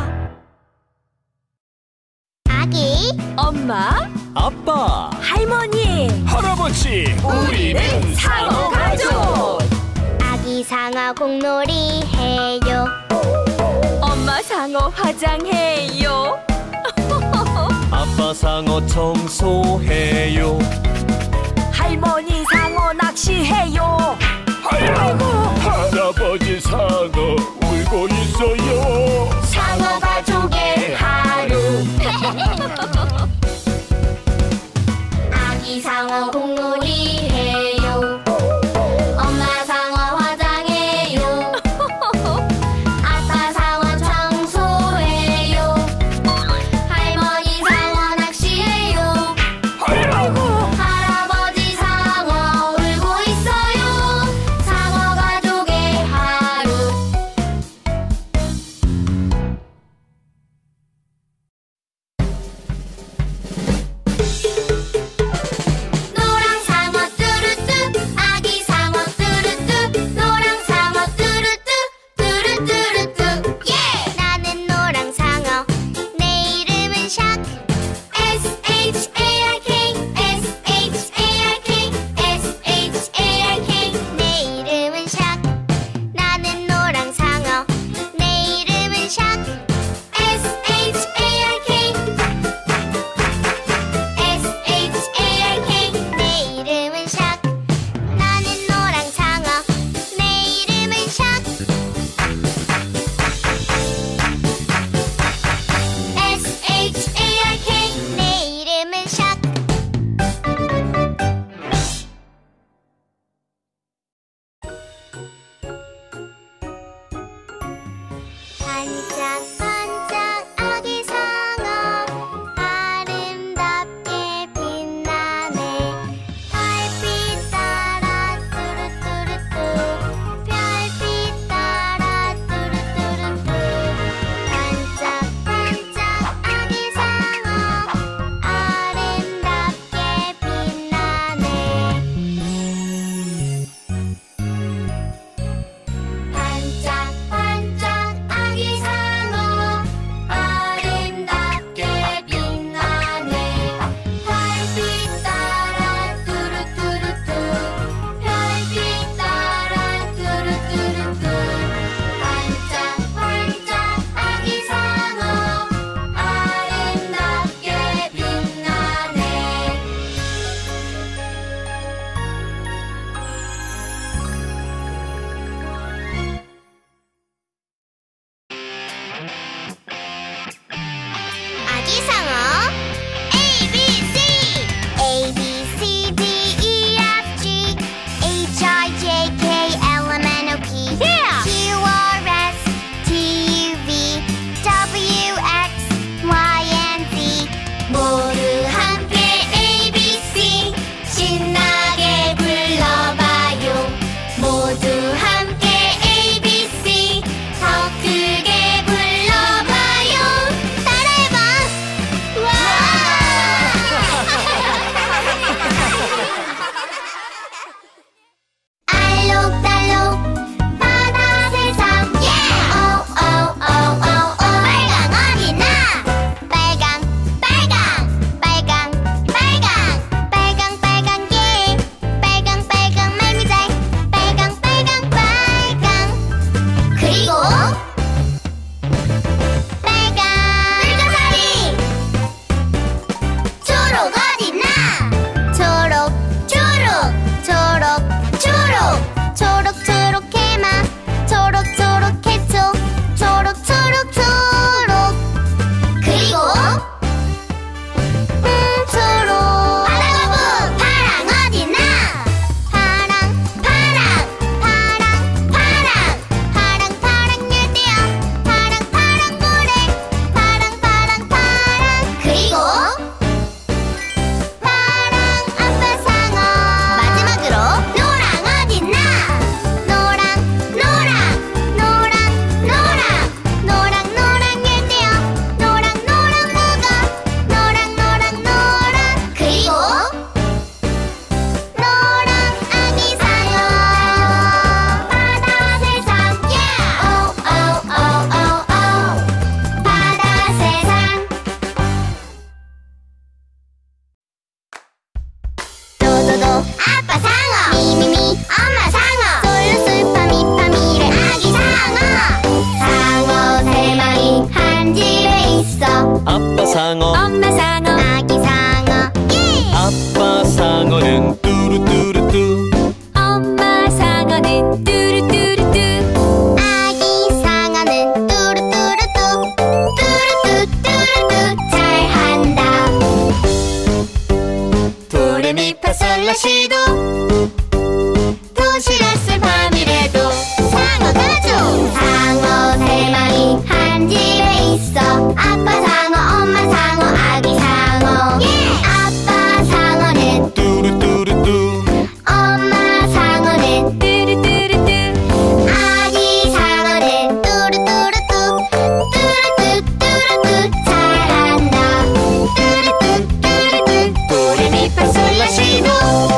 아기 엄마, 아빠, 할머니, 할아버지, 우리는 상어 가족. 아기 상어 공놀이 해요. 엄마 상어 화장해요. 아빠 상어 청소해요. 할머니 상어 낚시해요. 아이고 할아버지 상어 울고 있어요. 상어 가족의 하루 아기 상어 공놀이 해요. 엄마 상어 화장해요. 아빠 상어 청소해요. 할머니 상어 낚시해요. 아이고 할아버지 상어 울고 있어요. 상어 가족의 하루 있어. 아빠 상어, 엄마 상어, 아기 상어. 예! 아빠 상어는 뚜루뚜루뚜. 엄마 상어는 뚜루뚜루뚜. 아기 상어는 뚜루뚜루뚜. 뚜루뚜뚜루뚜 잘한다. 도레미파솔라시도 도시락을 밤이래도 상어 가족. 상어 세 마리 한 집에 있어. 아빠 상어, 엄마 상어, 아기 상어. 아빠 상어는 뚜루뚜루뚜. 엄마 상어는 뚜루뚜루뚜. 아기 상어는 뚜루뚜루뚜. 뚜루뚜뚜루뚜 잘한다. 뚜루뚜뚜루뚜 도레미파솔라시도.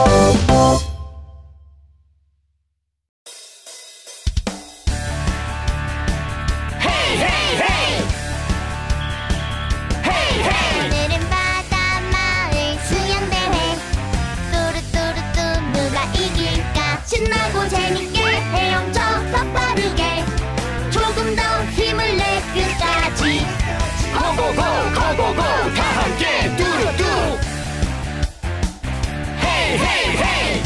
오늘은 바다 마을 수영대회. 뚜루뚜루뚜 누가 이길까. 신나고 재밌게 헤엄쳐 더 빠르게. 조금 더 힘을 내 끝까지. 고고고 고고고 다 함께 뚜루뚜. 헤이 헤이 헤이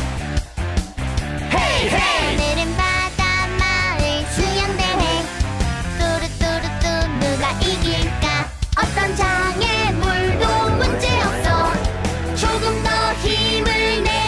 헤이 헤이. 오늘은 바다 마을 수영대회. 뚜루뚜루뚜 누가 이길까. 어떤 장애물도 문제없어. 조금 더 힘을 내.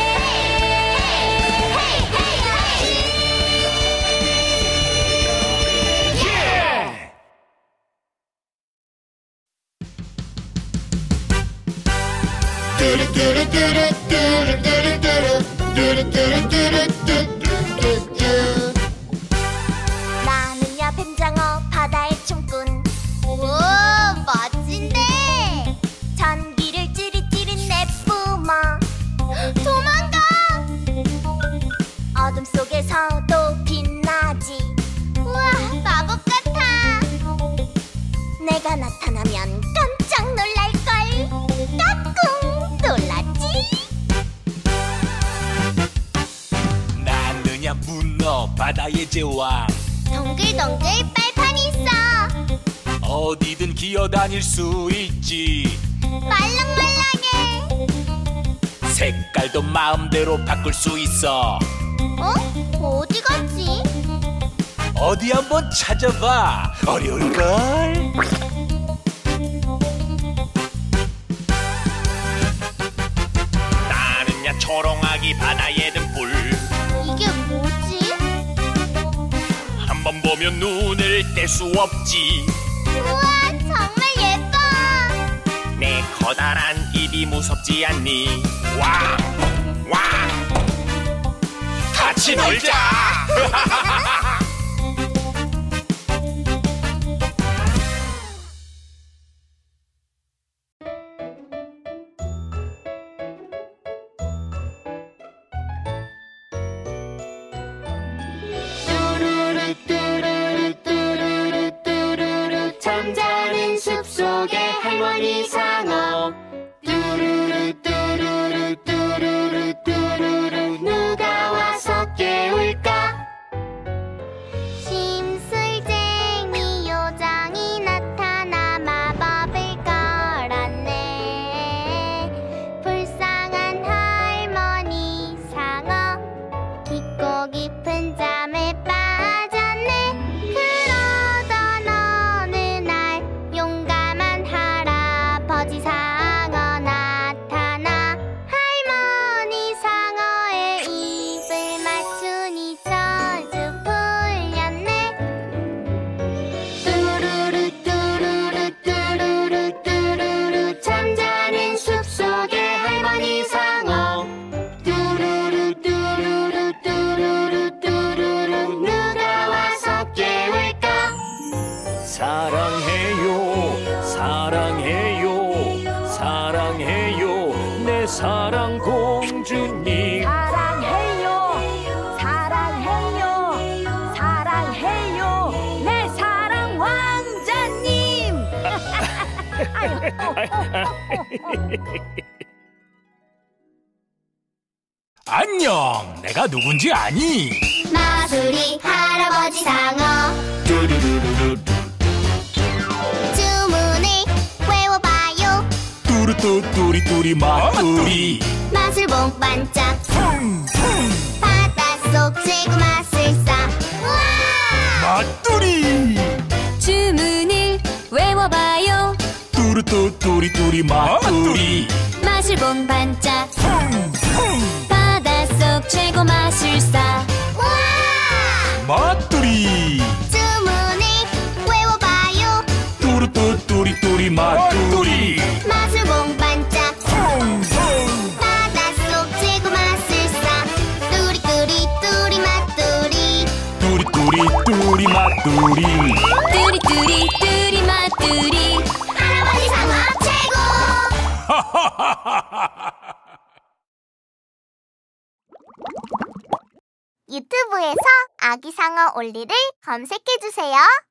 나는야 뱀장어 바다의 춤꾼. 오 멋진데. 전기를 찌릿찌릿 내뿜어 도망가. 어둠 속에서도 빛나지. 우와 마법 같아. 내가 나타나면 깜짝 놀랄걸. 까꿍 놀랐지? 나느냐 문어 바다의 제왕. 동글동글 빨판이 있어. 어디든 기어다닐 수 있지. 말랑말랑해. 색깔도 마음대로 바꿀 수 있어. 어디 갔지? 어디 한번 찾아봐. 어려울걸? 나는야 초롱아기 바다의 등불. 이게 뭐지? 한번 보면 눈을 뗄 수 없지. 우와 정말 예뻐. 내 커다란 입이 무섭지 않니? 왕! 같이 놀자! 잠자는 숲속의 할머니 상어. 누가 와서 깨울까. 심술쟁이 요정이 나타나 마법을 걸었네. 불쌍한 할머니 상어 깊고 깊은 잠에 빠졌네. 그러던 어느 날 용감한 할아버지 상어 나타나 할머니 상어의 입을 맞추니 저주 풀렸네. 뚜루루 잠자는 숲속의 할머니 상어. 누가 와서 깨울까. 사랑해요 사랑해요 사랑해요 내 사랑 공주님. 사랑해요 사랑해요 사랑해요 내 사랑 왕자님. 안녕, 내가 누군지 아니? 마술이 할아버지 상어. 주문을 뚜루뚜뚜뚜리뚜리 맛뚜리 맛을 봉반짝 바닷속 최고 마술사 맛뚜리 주문을 외워봐요. 뚜루뚜뚜리뚜리 맛뚜리 맛을 봉반짝 바닷속 최고 마술사 맛뚜리 주문을 외워봐요. 뚜루뚜뚜리뚜리 맛뚜리 맛을 봉반짝 바닷속 최고 마술사 뚜리뚜리 맛뚜리 뚜리뚜리뚜리 맛뚜리 뚜리뚜리 맛뚜리 할아버지 상어 최고. 유튜브에서 아기 상어 올리를 검색해주세요.